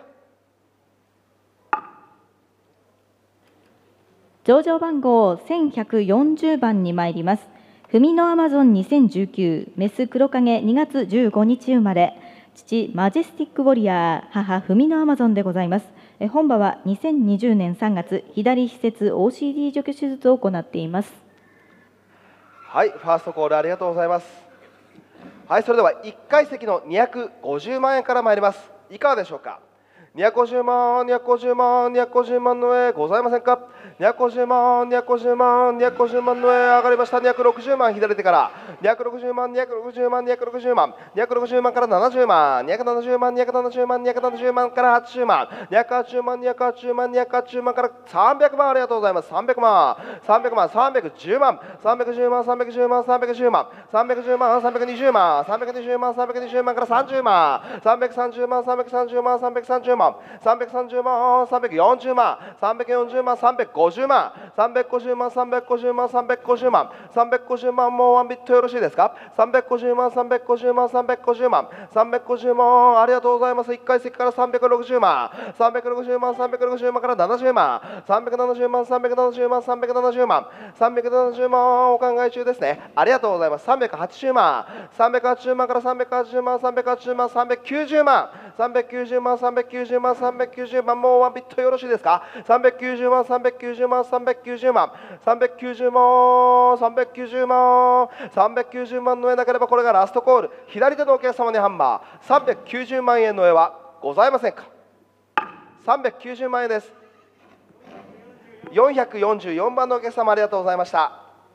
上場番号せんひゃくよんじゅうばんに参ります。文のアマゾンにせんじゅうきゅう、メス黒影にがつじゅうごにち生まれ、父マジェスティックウォリアー、母文のアマゾンでございます。え本場はにせんにじゅうねんさんがつ、左非接 オーシーディー 除去手術を行っています。 はい、ファーストコールありがとうございます。はい、それではいっかい席のにひゃくごじゅうまん円から参ります。いかがでしょうか。にひゃくごじゅうまん、にひゃくごじゅうまん、にひゃくごじゅうまんの上ございませんか。にひゃくごじゅうまん、にひゃくごじゅうまん、にひゃくごじゅうまんの上上がりました。にひゃくろくじゅうまん左手からにひゃくろくじゅうまん、にひゃくろくじゅうまん、にひゃくろくじゅうまん、にひゃくろくじゅうまんからななじゅうまん、にひゃくななじゅうまん、にひゃくななじゅうまん、にひゃくななじゅうまんからはちじゅうまん、にひゃくはちじゅうまん、にひゃくはちじゅうまん、にひゃくはちじゅうまんからさんびゃくまんありがとうございます。さんびゃくまん、さんびゃくまん、さんびゃくじゅうまん、さんびゃくじゅうまん、さんびゃくじゅうまん、さんびゃくじゅうまん、さんびゃくじゅうまん、さんびゃくにじゅうまん、さんびゃくにじゅうまん、さんびゃくにじゅうまんからさんじゅうまん、さんびゃくさんじゅうまん、さんびゃくさんじゅうまん、さんびゃくさんじゅうまん、さんびゃくさんじゅうまん、さんびゃくよんじゅうまん、さんびゃくよんじゅうまん、さんびゃくごじゅうまん、さんびゃくごじゅうまん、さんびゃくごじゅうまん、さんびゃくごじゅうまん、さんびゃくごじゅうまん、もうワンビットよろしいですか。さんびゃくごじゅうまん、さんびゃくごじゅうまん、さんびゃくごじゅうまん、さんびゃくごじゅうまん、ありがとうございます。いっかい席からさんびゃくろくじゅうまん、さんびゃくろくじゅうまん、さんびゃくろくじゅうまんからななじゅうまん、さんびゃくななじゅうまん、さんびゃくななじゅうまん、さんびゃくななじゅうまん、さんびゃくななじゅうまんお考え中ですね。ありがとうございます。さんびゃくはちじゅうまん、さんびゃくはちじゅうまんからさんびゃくはちじゅうまん、さんびゃくはちじゅうまん、さんびゃくきゅうじゅうまん、さんびゃくきゅうじゅうまん、さんびゃくきゅうじゅうまん、さんびゃくきゅうじゅうまん、もうワンビットよろしいですか。さんびゃくきゅうじゅうまん、さんびゃくきゅうじゅうまん、さんびゃくきゅうじゅうまん、さんびゃくきゅうじゅうまん、さんびゃくきゅうじゅうまん、さんびゃくきゅうじゅうまんの絵なければこれがラストコール。左手のお客様にハンマー、さんびゃくきゅうじゅうまん円の絵はございませんか。さんびゃくきゅうじゅうまん円です。よんひゃくよんじゅうよんばんのお客様ありがとうございました。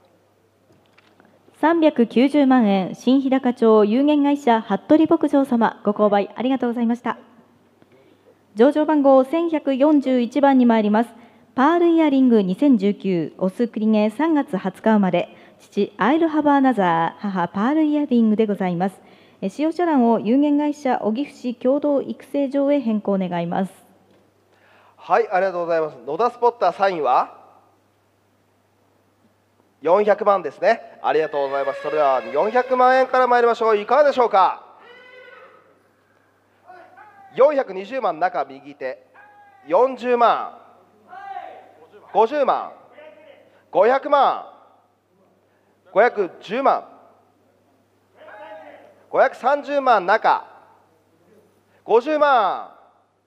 さんびゃくきゅうじゅうまん円、新日高町有限会社服部牧場様、ご購買ありがとうございました。上場番号せんひゃくよんじゅういちばんに参ります。パールイヤリングにせんじゅうきゅう、オスクリゲさんがつはつか生まれ、父アイルハバーナザー、母パールイヤリングでございます。使用者欄を有限会社小岐阜市共同育成場へ変更願います。 はい、ありがとうございます。野田スポッターサインはよんひゃくまんですね。ありがとうございます。それではよんひゃくまん円から参りましょう。いかがでしょうか。よんひゃくにじゅうまん中右手、よんじゅうまん、ごじゅうまん、ごひゃくまん、ごひゃくじゅうまん、ごひゃくさんじゅうまん中、ごじゅうまん、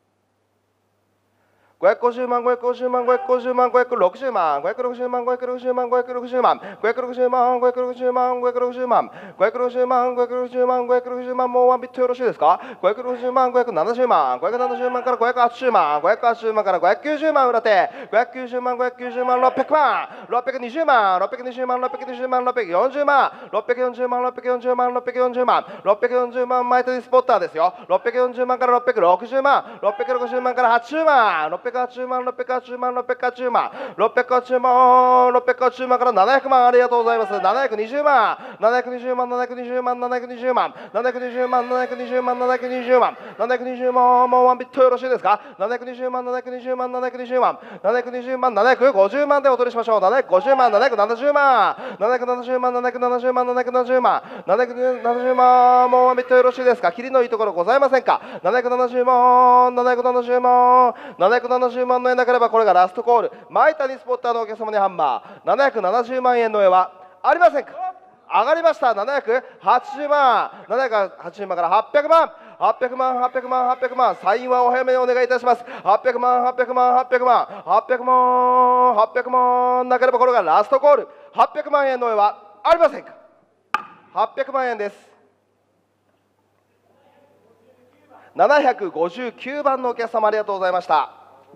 ごひゃくごじゅうまん、ごひゃくごじゅうまん、ごひゃくごじゅうまん、ごひゃくろくじゅうまん、ごひゃくろくじゅうまん、ごひゃくろくじゅうまん、ごひゃくろくじゅうまん、ごひゃくろくじゅうまん、ごひゃくろくじゅうまん、ごひゃくろくじゅうまん、ごひゃくろくじゅうまん、ごひゃくろくじゅうまん、ごひゃくろくじゅうまん、もうワンビットよろしいですか。ごひゃくろくじゅうまん、ごひゃくななじゅうまん、ごひゃくななじゅうまんからごひゃくはちじゅうまん、ごひゃくはちじゅうまんからごひゃくきゅうじゅうまん裏手、ごひゃくきゅうじゅうまん、ごひゃくきゅうじゅうまん、ろっぴゃくまん、ろっぴゃくにじゅうまん、ろっぴゃくにじゅうまん、ろっぴゃくにじゅうまん、ろっぴゃくよんじゅうまん、ろっぴゃくよんじゅうまん、ろっぴゃくよんじゅうまん、ろっぴゃくよんじゅうまん、ろっぴゃくよんじゅうまん、前手にスポッターですよ。ろっぴゃくよんじゅうまんからろっぴゃくろくじゅうまん、ろっぴゃくろくじゅうまんからはちじゅうまん、ろっぴゃくはちじゅうまん、ろっぴゃくはちじゅうまん、ろっぴゃくはちじゅうまん、ろっぴゃくはちじゅうまん、ろっぴゃくはちじゅうまんからななひゃくまん、ありがとうございます。ななひゃくにじゅうまん、ななひゃくにじゅうまん、ななひゃくにじゅうまん、ななひゃくにじゅうまん、ななひゃくにじゅうまん、ななひゃくにじゅうまん、ななひゃくにじゅうまん、ななひゃくにじゅうまん、もうワンビットよろしいですか。ななひゃくにじゅうまん、ななひゃくにじゅうまん、ななひゃくにじゅうまん、ななひゃくにじゅうまん、ななひゃくごじゅうまんでお取りしましょう。ななひゃくごじゅうまん、ななひゃくななじゅうまん、ななひゃくななじゅうまん、ななひゃくななじゅうまん、ななひゃくななじゅうまん、ななひゃくななじゅうまん、もうワンビットよろしいですか。切りのいいところございませんか。ななひゃくななじゅうまん、ななひゃくななじゅうまん、ななひゃくななじゅうまんの円なければこれがラストコール。前谷スポッターのお客様にハンマー、ななひゃくななじゅうまん円の絵はありませんか。上がりました。ななひゃくはちじゅうまん、ななひゃくはちじゅうまんからはっぴゃくまん、はっぴゃくまん、はっぴゃくまん、はっぴゃくまん、サインはお早めにお願いいたします。はっぴゃくまん、はっぴゃくまん、はっぴゃくまん、はっぴゃくまん、はっぴゃくまん、なければこれがラストコール。はっぴゃくまん円の絵はありませんか。はっぴゃくまん円です。ななひゃくごじゅうきゅうばんのお客様ありがとうございました。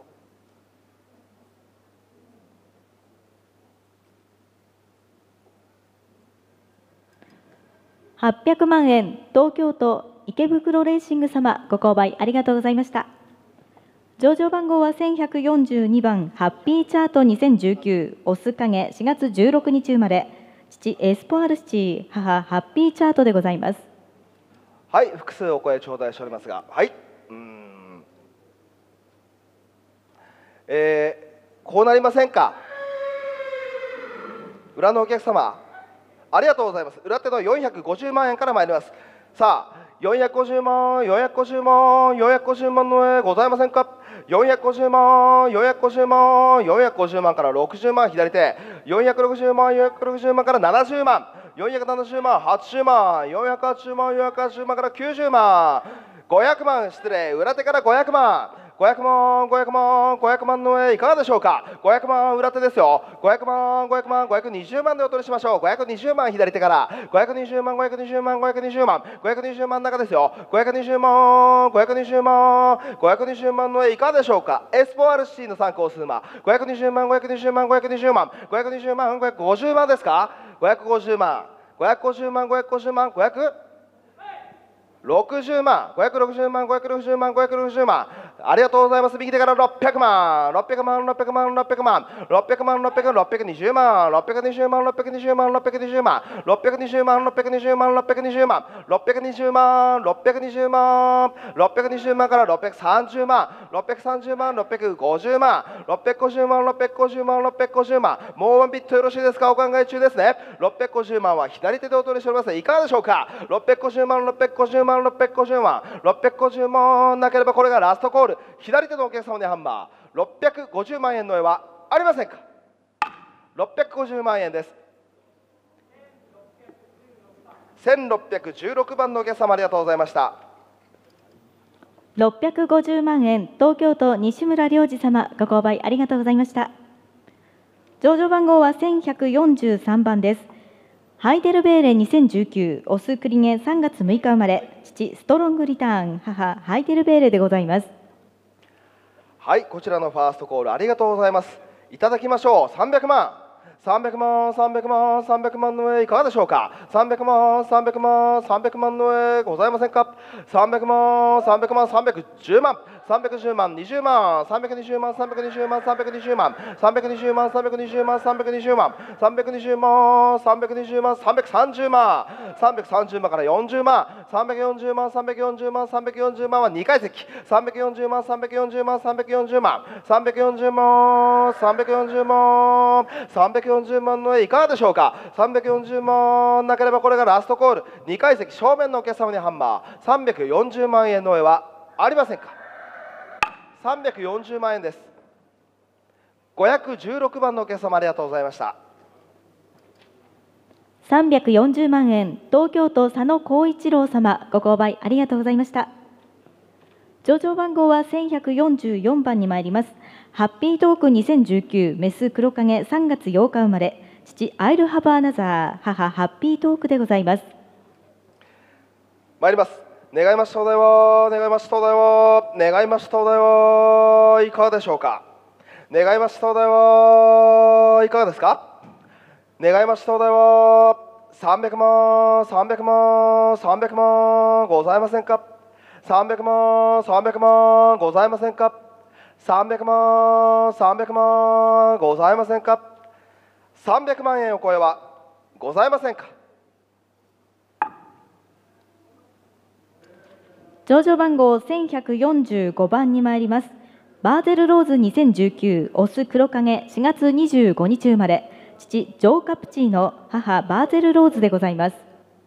はっぴゃくまん円、東京都池袋レーシング様、ご購買ありがとうございました。 上場番号はせんひゃくよんじゅうにばん、ハッピーチャートにせんじゅうきゅう、オス影、しがつじゅうろくにち生まれ、父エスポアルシチ、母ハッピーチャートでございます。 はい、複数お声頂戴しておりますが、はい、うーん、えー、こうなりませんか。裏のお客様、ありがとうございます。裏手のよんひゃくごじゅうまんえんから参ります。さあ、よんひゃくごじゅうまん、よんひゃくごじゅうまん、よんひゃくごじゅうまんの絵ございませんか。よんひゃくごじゅうまん、よんひゃくごじゅうまん、よんひゃくごじゅうまんからろくじゅうまん左手、よんひゃくろくじゅうまん、よんひゃくろくじゅうまんからななじゅうまん、よんひゃくななじゅうまん、はちじゅうまん、よんひゃくはちじゅうまん、よんひゃくはちじゅうまんからきゅうじゅうまん、ごひゃくまん、失礼、裏手からごひゃくまん、ごひゃくまん、ごひゃくまん、ごひゃくまんの絵いかがでしょうか。ごひゃくまん裏手ですよ。ごひゃくまん、ごひゃくまん、ごひゃくにじゅうまんでお取りしましょう。ごひゃくにじゅうまん左手から、ごひゃくにじゅうまん、ごひゃくにじゅうまん、ごひゃくにじゅうまん、ごひゃくにじゅうまん中ですよ。ごひゃくにじゅうまん、ごひゃくにじゅうまん、ごひゃくにじゅうまんの絵いかがでしょうか。エスポアールシティの参考数码、ごひゃくにじゅうまん、ごひゃくにじゅうまん、ごひゃくにじゅうまん、ごひゃくにじゅうまん、ごひゃくごじゅうまんですか。ごひゃくごじゅうまん、ごひゃくごじゅうまん、ごひゃくごじゅうまん、ごひゃくろくじゅうまん、ごひゃくろくじゅうまん、ごひゃくろくじゅうまん、ごひゃくろくじゅうまん、ありがとうございます。右手からろっぴゃくまん、ろっぴゃくまん、ろっぴゃくまん、ろっぴゃくまん、ろっぴゃくまん、ろっぴゃくまん、ろっぴゃくにじゅうまん、ろっぴゃくにじゅうまん、ろっぴゃくにじゅうまん、ろっぴゃくにじゅうまん、ろっぴゃくにじゅうまん、ろっぴゃくにじゅうまん、ろっぴゃくにじゅうまん、ろっぴゃくにじゅうまん、ろっぴゃくにじゅうまん、ろっぴゃくにじゅうまんからろっぴゃくさんじゅうまん、ろっぴゃくさんじゅうまん、ろっぴゃくごじゅうまん、ろっぴゃくごじゅうまん、ろっぴゃくごじゅうまん、ろっぴゃくごじゅうまん、もうワンビットよろしいですか。お考え中ですね。ろっぴゃくごじゅうまんは左手でお取りしております。いかがでしょうか。ろっぴゃくごじゅうまん、ろっぴゃくごじゅうまん、ろっぴゃくごじゅうまん、ろっぴゃくごじゅうまんなければこれがラストコール。左手のお客様にハンマー、ろっぴゃくごじゅうまんえんの絵はありませんか。ろっぴゃくごじゅうまんえんです。せんろっぴゃくじゅうろくばんのお客様、ありがとうございました。 ろっぴゃくごじゅうまんえん、東京都西村良二様、ご購買ありがとうございました。上場番号はせんひゃくよんじゅうさんばんです。ハイデルベーレにせんじゅうきゅう、オスクリゲさんがつむいか生まれ、父ストロングリターン、母ハイデルベーレでございます。 はい、こちらのファーストコールありがとうございます。いただきましょう。さんびゃくまん、さんびゃくまん、さんびゃくまん、さんびゃくまんの絵いかがでしょうか。さんびゃくまん、さんびゃくまん、さんびゃくまんの絵ございませんか。さんびゃくまん、さんびゃくまん、さんびゃくじゅうまん、さんびゃくじゅうまん、にじゅうまん、さんびゃくにじゅうまん、さんびゃくにじゅうまん、さんびゃくにじゅうまん、さんびゃくにじゅうまん、さんびゃくにじゅうまん、さんびゃくにじゅうまん、さんびゃくにじゅうまん、さんびゃくにじゅうまん、さんびゃくさんじゅうまん、さんびゃくさんじゅうまんからよんじゅうまん、さんびゃくよんじゅうまん、さんびゃくよんじゅうまん、さんびゃくよんじゅうまんはにかい席、さんびゃくよんじゅうまん、さんびゃくよんじゅうまん、さんびゃくよんじゅうまん、さんびゃくよんじゅうまん、さんびゃくよんじゅうまん、さんびゃくよんじゅうまんの絵いかがでしょうか。さんびゃくよんじゅうまんなければこれがラストコール。にかい席正面のお客様にハンマー、さんびゃくよんじゅうまんえんの絵はありませんか。さんびゃくよんじゅうまんえんです。ごひゃくじゅうろくばんのお客様、ありがとうございました。 さんびゃくよんじゅうまんえん、東京都佐野光一郎様、ご購買ありがとうございました。上場番号はせんひゃくよんじゅうよんばんに参ります。ハッピートークにせんじゅうきゅう、メス黒影さんがつようか生まれ、父アイルハバーナザー、母ハッピートークでございます。 参ります。願いましたお題は、願いましたお題は、願いましたお題はいかがでしょうか。願いましたお題はいかがですか。願いましたお題はさんびゃくまん、さんびゃくまん、さんびゃくまんございませんか。さんびゃくまん、さんびゃくまんございませんか。さんびゃくまん、さんびゃくまんございませんか。さんびゃくまんえんを超えはございませんか。 上場番号せんひゃくよんじゅうごばんに参ります。バーゼルローズにせんじゅうきゅう、オス黒影しがつにじゅうごにち生まれ、父ジョーカプチーノ、母バーゼルローズでございます。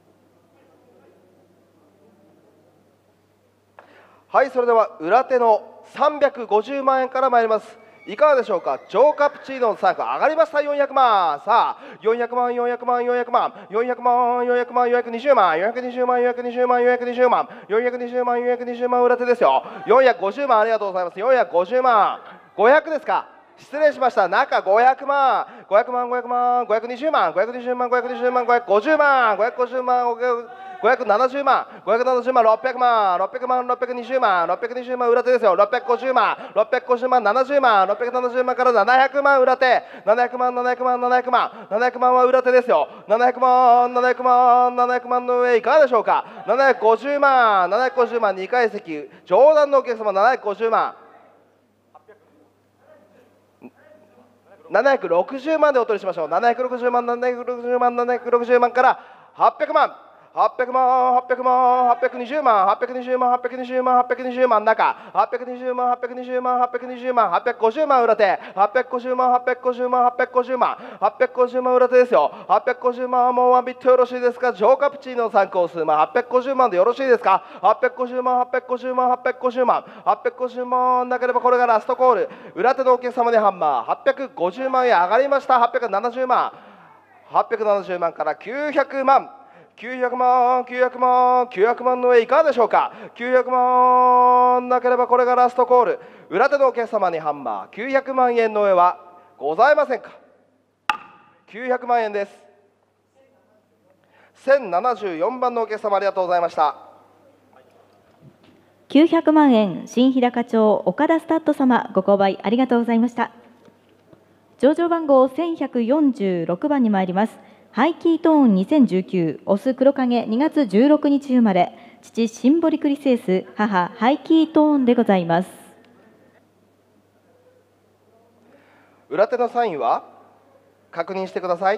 はい、それでは裏手のさんびゃくごじゅうまんえんから参ります。いかがでしょうか。ジョーカプチーノの参加上がりました。よんひゃくまん、さあよんひゃくまん、よんひゃくまん、よんひゃくまん、よんひゃくまん、よんひゃくまん、よんひゃくにじゅうまん、よんひゃくにじゅうまん、よんひゃくにじゅうまん、よんひゃくにじゅうまん、よんひゃくにじゅうまん、よんひゃくにじゅうまん裏手ですよ。よんひゃくごじゅうまん、ありがとうございます。よんひゃくごじゅうまん、ごひゃくですか。失礼しました。中ごひゃくまん、ごひゃくまん、ごひゃくまん、ごひゃくにじゅうまん、ごひゃくにじゅうまん、ごひゃくにじゅうまん、ごひゃくごじゅうまん、ごひゃくごじゅうまん、ごひゃくななじゅうまん、ごひゃくななじゅうまん、ろっぴゃくまん、ろっぴゃくまん、ろっぴゃくにじゅうまん、ろっぴゃくにじゅうまん裏手ですよ。ろっぴゃくごじゅうまん、ろっぴゃくごじゅうまん、ななじゅうまん、ろっぴゃくななじゅうまんからななひゃくまん裏手、ななひゃくまん、ななひゃくまん、ななひゃくまん、ななひゃくまんは裏手ですよ。ななひゃくまん、ななひゃくまん、ななひゃくまんの上いかがでしょうか。ななひゃくごじゅうまん、ななひゃくごじゅうまん、にかい席、上段のお客様ななひゃくごじゅうまん、 ななひゃくろくじゅうまんでお取りしましょう。ななひゃくろくじゅうまん、ななひゃくろくじゅうまん、ななひゃくろくじゅうまんからはっぴゃくまん、はっぴゃくまん、はっぴゃくまん、はっぴゃくにじゅうまん、はっぴゃくにじゅうまん、はっぴゃくにじゅうまん、はっぴゃくにじゅうまん中、はっぴゃくにじゅうまん、はっぴゃくにじゅうまん、はっぴゃくにじゅうまん、はっぴゃくごじゅうまん裏手、はっぴゃくごじゅうまん、はっぴゃくごじゅうまん、はっぴゃくごじゅうまん、はっぴゃくごじゅうまん裏手ですよ。はっぴゃくごじゅうまんはもうワンビットよろしいですか。ジョーカプチーノ参考数、まあ、はっぴゃくごじゅうまんでよろしいですか。はっぴゃくごじゅうまん、はっぴゃくごじゅうまん、はっぴゃくごじゅうまん、はっぴゃくごじゅうまんなければこれがラストコール。裏手のお客様でハンマー、はっぴゃくごじゅうまん円上がりました。はっぴゃくななじゅうまん、はっぴゃくななじゅうまんからきゅうひゃくまん、きゅうひゃくまん、きゅうひゃくまん、きゅうひゃくまんの上いかがでしょうか。きゅうひゃくまんなければこれがラストコール。裏手のお客様にハンマー、きゅうひゃくまん円の上はございませんか。きゅうひゃくまん円です。せんななじゅうよんばんのお客様ありがとうございました。 きゅうひゃくまん円、新日高町岡田スタッド様、ご購買ありがとうございました。上場番号せんひゃくよんじゅうろくばんに参ります。ハイキートーンにせんじゅうきゅう、オス黒影にがつじゅうろくにち生まれ、父シンボリクリスエス、母ハイキートーンでございます。 裏手のサインは確認してください。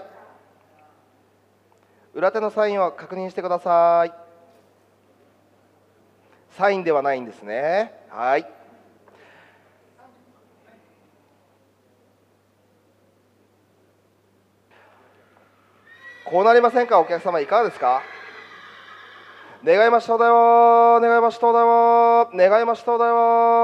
裏手のサインは確認してください。サインではないんですね。はい。こうなりませんか。お客様いかがですか。願いましただよ、願いましただよ、願いましただよ。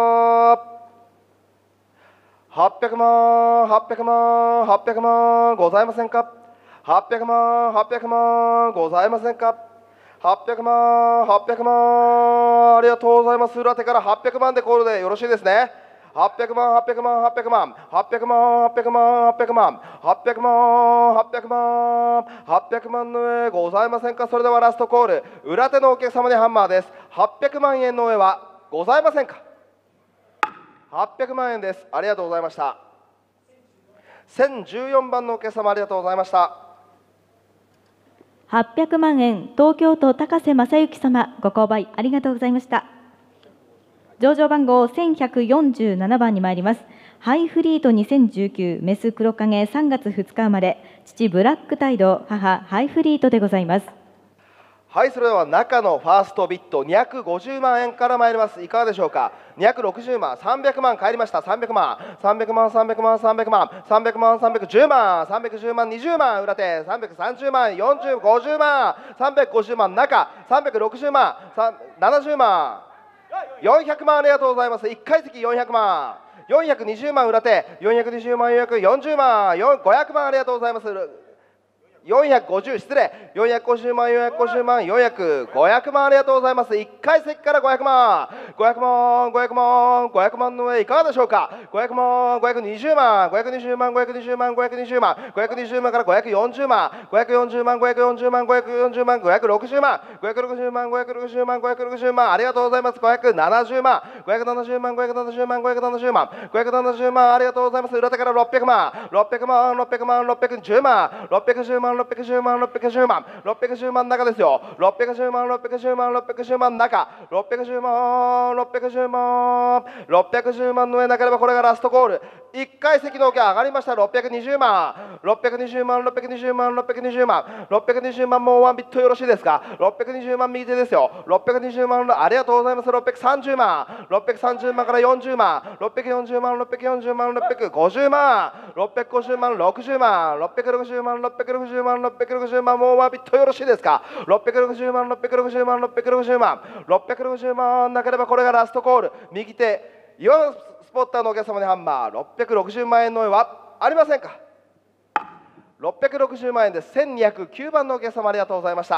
はっぴゃくまん、はっぴゃくまん、はっぴゃくまんございませんか。はっぴゃくまん、はっぴゃくまんございませんか。はっぴゃくまん、はっぴゃくまんありがとうございます。裏手からはっぴゃくまんでコールでよろしいですね。はっぴゃくまん、はっぴゃくまん、はっぴゃくまん、はっぴゃくまん、はっぴゃくまん、はっぴゃくまん、はっぴゃくまん、はっぴゃくまん、はっぴゃくまんの上ございませんか。それではラストコール。裏手のお客様にハンマーです。はっぴゃくまん円の上はございませんか。はっぴゃくまん円です。ありがとうございました。せんじゅうよんばんのお客様ありがとうございました。 はっぴゃくまん円、東京都高瀬正幸様、ご購買ありがとうございました。上場番号せんひゃくよんじゅうななばんに参ります。ハイフリートにせんじゅうきゅう、メス黒影さんがつふつか生まれ、父ブラックタイド、母ハイフリートでございます。 はい、それでは中のファーストビットにひゃくごじゅうまん円から参ります。いかがでしょうか。にひゃくろくじゅうまん、さんびゃくまん返りました。さんびゃくまん、さんびゃくまん、さんびゃくまん、さんびゃくまん、さんびゃくまん、さんびゃくじゅうまん、さんびゃくじゅうまん、にじゅうまん裏手、さんびゃくさんじゅうまん、よんじゅう、ごじゅうまん、さんびゃくごじゅうまん中、さんびゃくろくじゅうまん、ななじゅうまん、よんひゃくまんありがとうございます。いっかい席よんひゃくまん、よんひゃくにじゅうまん裏手、よんひゃくにじゅうまん、よんひゃくよんじゅうまん、ごひゃくまんありがとうございます。よんひゃくごじゅう、失礼、よんひゃくごじゅうまん、よんひゃくごじゅうまん、よんひゃく、ごひゃくまんありがとうございます。いっかい席からごひゃくまん、ごひゃくまん、ごひゃくまん、ごひゃくまんの上いかがでしょうか。ごひゃくまん、ごひゃくにじゅうまん、ごひゃくにじゅうまん、ごひゃくにじゅうまん、ごひゃくにじゅうまん、ごひゃくにじゅうまんからごひゃくよんじゅうまん、ごひゃくよんじゅうまん、ごひゃくよんじゅうまん、ごひゃくよんじゅうまん、ごひゃくろくじゅうまん、ごひゃくろくじゅうまん、ごひゃくろくじゅうまん、ごひゃくろくじゅうまん、ありがとうございます。ごひゃくななじゅうまん、ごひゃくななじゅうまん、ごひゃくななじゅうまん、ごひゃくななじゅうまん、ごひゃくななじゅうまん、ありがとうございます。裏手からろっぴゃくまん、ろっぴゃくまん、ろっぴゃくまん、ろっぴゃくじゅうまん、ろっぴゃくじゅうまん、ろっぴゃくじゅうまん、ろっぴゃくじゅうまん、ろっぴゃくじゅうまん中ですよ。ろっぴゃくじゅうまん、ろっぴゃくじゅうまん、ろっぴゃくじゅうまん中、ろっぴゃくじゅうまん、ろっぴゃくじゅうまん、ろっぴゃくじゅうまんの上なければこれがラストコール。いっかい席のお客上がりました。ろっぴゃくにじゅうまん、ろっぴゃくにじゅうまん、ろっぴゃくにじゅうまん、ろっぴゃくにじゅうまん、ろっぴゃくにじゅうまん、もうワンビットよろしいですか。ろっぴゃくにじゅうまん右手ですよ。ろっぴゃくにじゅうまん、ありがとうございます。ろっぴゃくさんじゅうまん、ろっぴゃくさんじゅうまんからよんじゅうまん、ろっぴゃくよんじゅうまん、ろっぴゃくよんじゅうまん、ろっぴゃくごじゅうまん、ろっぴゃくごじゅうまん、ろくじゅうまん、ろっぴゃくろくじゅうまん、ろっぴゃくろくじゅうまん、ろっぴゃくろくじゅうまん、もうワンビットよろしいですか。ろっぴゃくろくじゅうまん、ろっぴゃくろくじゅうまん、ろっぴゃくろくじゅうまん、ろっぴゃくろくじゅうまんなければこれがラストコール。右手イオンスポッターのお客様にハンマー、ろっぴゃくろくじゅうまん円の上はありませんか。ろっぴゃくろくじゅうまん円です。せんにひゃくきゅうばんのお客様ありがとうございました。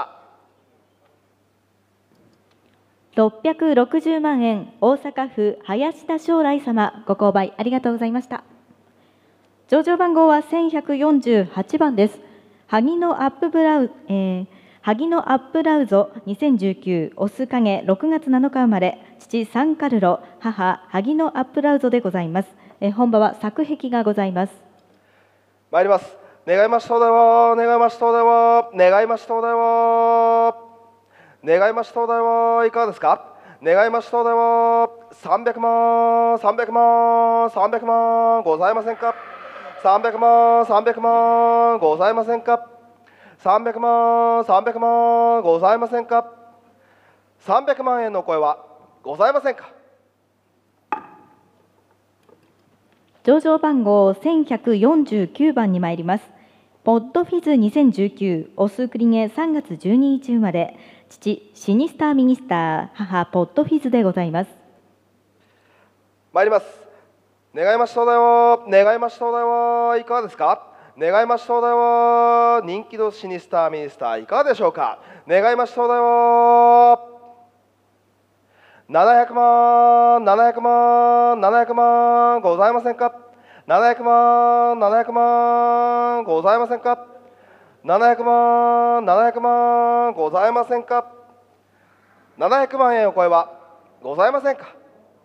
ろっぴゃくろくじゅうまん円、大阪府林田将来様、ご購買ありがとうございました。上場番号はせんひゃくよんじゅうはちばんです。萩のアップブラウ、えー、萩のアップラウゾにせんじゅうきゅう、オス影ろくがつなのか生まれ、父サンカルロ、母萩のアップラウゾでございます。えー、本場は作壁がございます。 参ります。願いましたおだよ、願いましたおだよ、願いましたおだよ、願いましたおだよ、いかがですか。願いましたおだよ、さんびゃくまん、さんびゃくまん、さんびゃくまんございませんか。 さんびゃくまん、さんびゃくまん、ございませんか。さんびゃくまん、さんびゃくまん、ございませんか。さんびゃくまん円のお声はございませんか。 上場番号せんひゃくよんじゅうきゅうばんに参ります。ポッドフィズにせんじゅうきゅう、オスクリゲさんがつじゅうににち生まれ、父、シニスターミニスター、母、ポッドフィズでございます。 参ります。願いましたお題は、願いましたお題はいかがですか。願いましたお題は、人気のシニスターミニスターいかがでしょうか。願いましたお題は、ななひゃくまん、ななひゃくまん、ななひゃくまん、ございませんか。ななひゃくまん、ななひゃくまん、ございませんか。ななひゃくまん、ななひゃくまん、ございませんか。ななひゃくまん円お声はございませんか。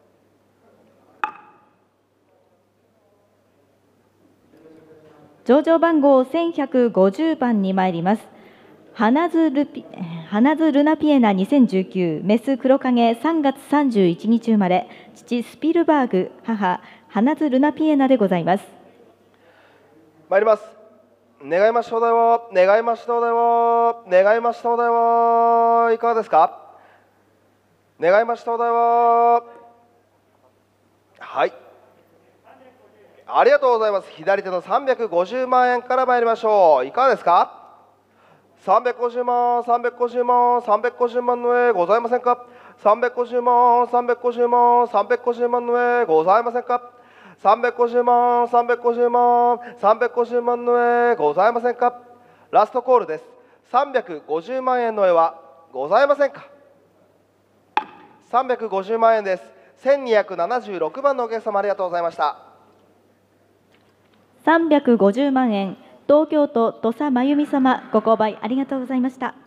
上場番号せんひゃくごじゅうばんに参ります。花津ルピ、花津ルナピエナにせんじゅうきゅう、メス黒影さんがつさんじゅういちにち生まれ、父スピルバーグ、母花津ルナピエナでございます。 参ります。願いましたお題は、願いましたお題は、願いましたお題はいかがですか。願いましたお題は、はい。ありがとうございます。左手のさんびゃくごじゅうまん円から参りましょう。いかがですか。さんびゃくごじゅうまん、さんびゃくごじゅうまん、さんびゃくごじゅうまんの上ございませんか。さんびゃくごじゅうまん、さんびゃくごじゅうまん、さんびゃくごじゅうまんの上ございませんか。さんびゃくごじゅうまん、さんびゃくごじゅうまん、さんびゃくごじゅうまんの上ございませんか。ラストコールです。さんびゃくごじゅうまん円の上はございませんか。さんびゃくごじゅうまん円です。せんにひゃくななじゅうろくばんのお客様ありがとうございました。 さんびゃくごじゅうまん円、東京都土佐真由美様、ご購買ありがとうございました。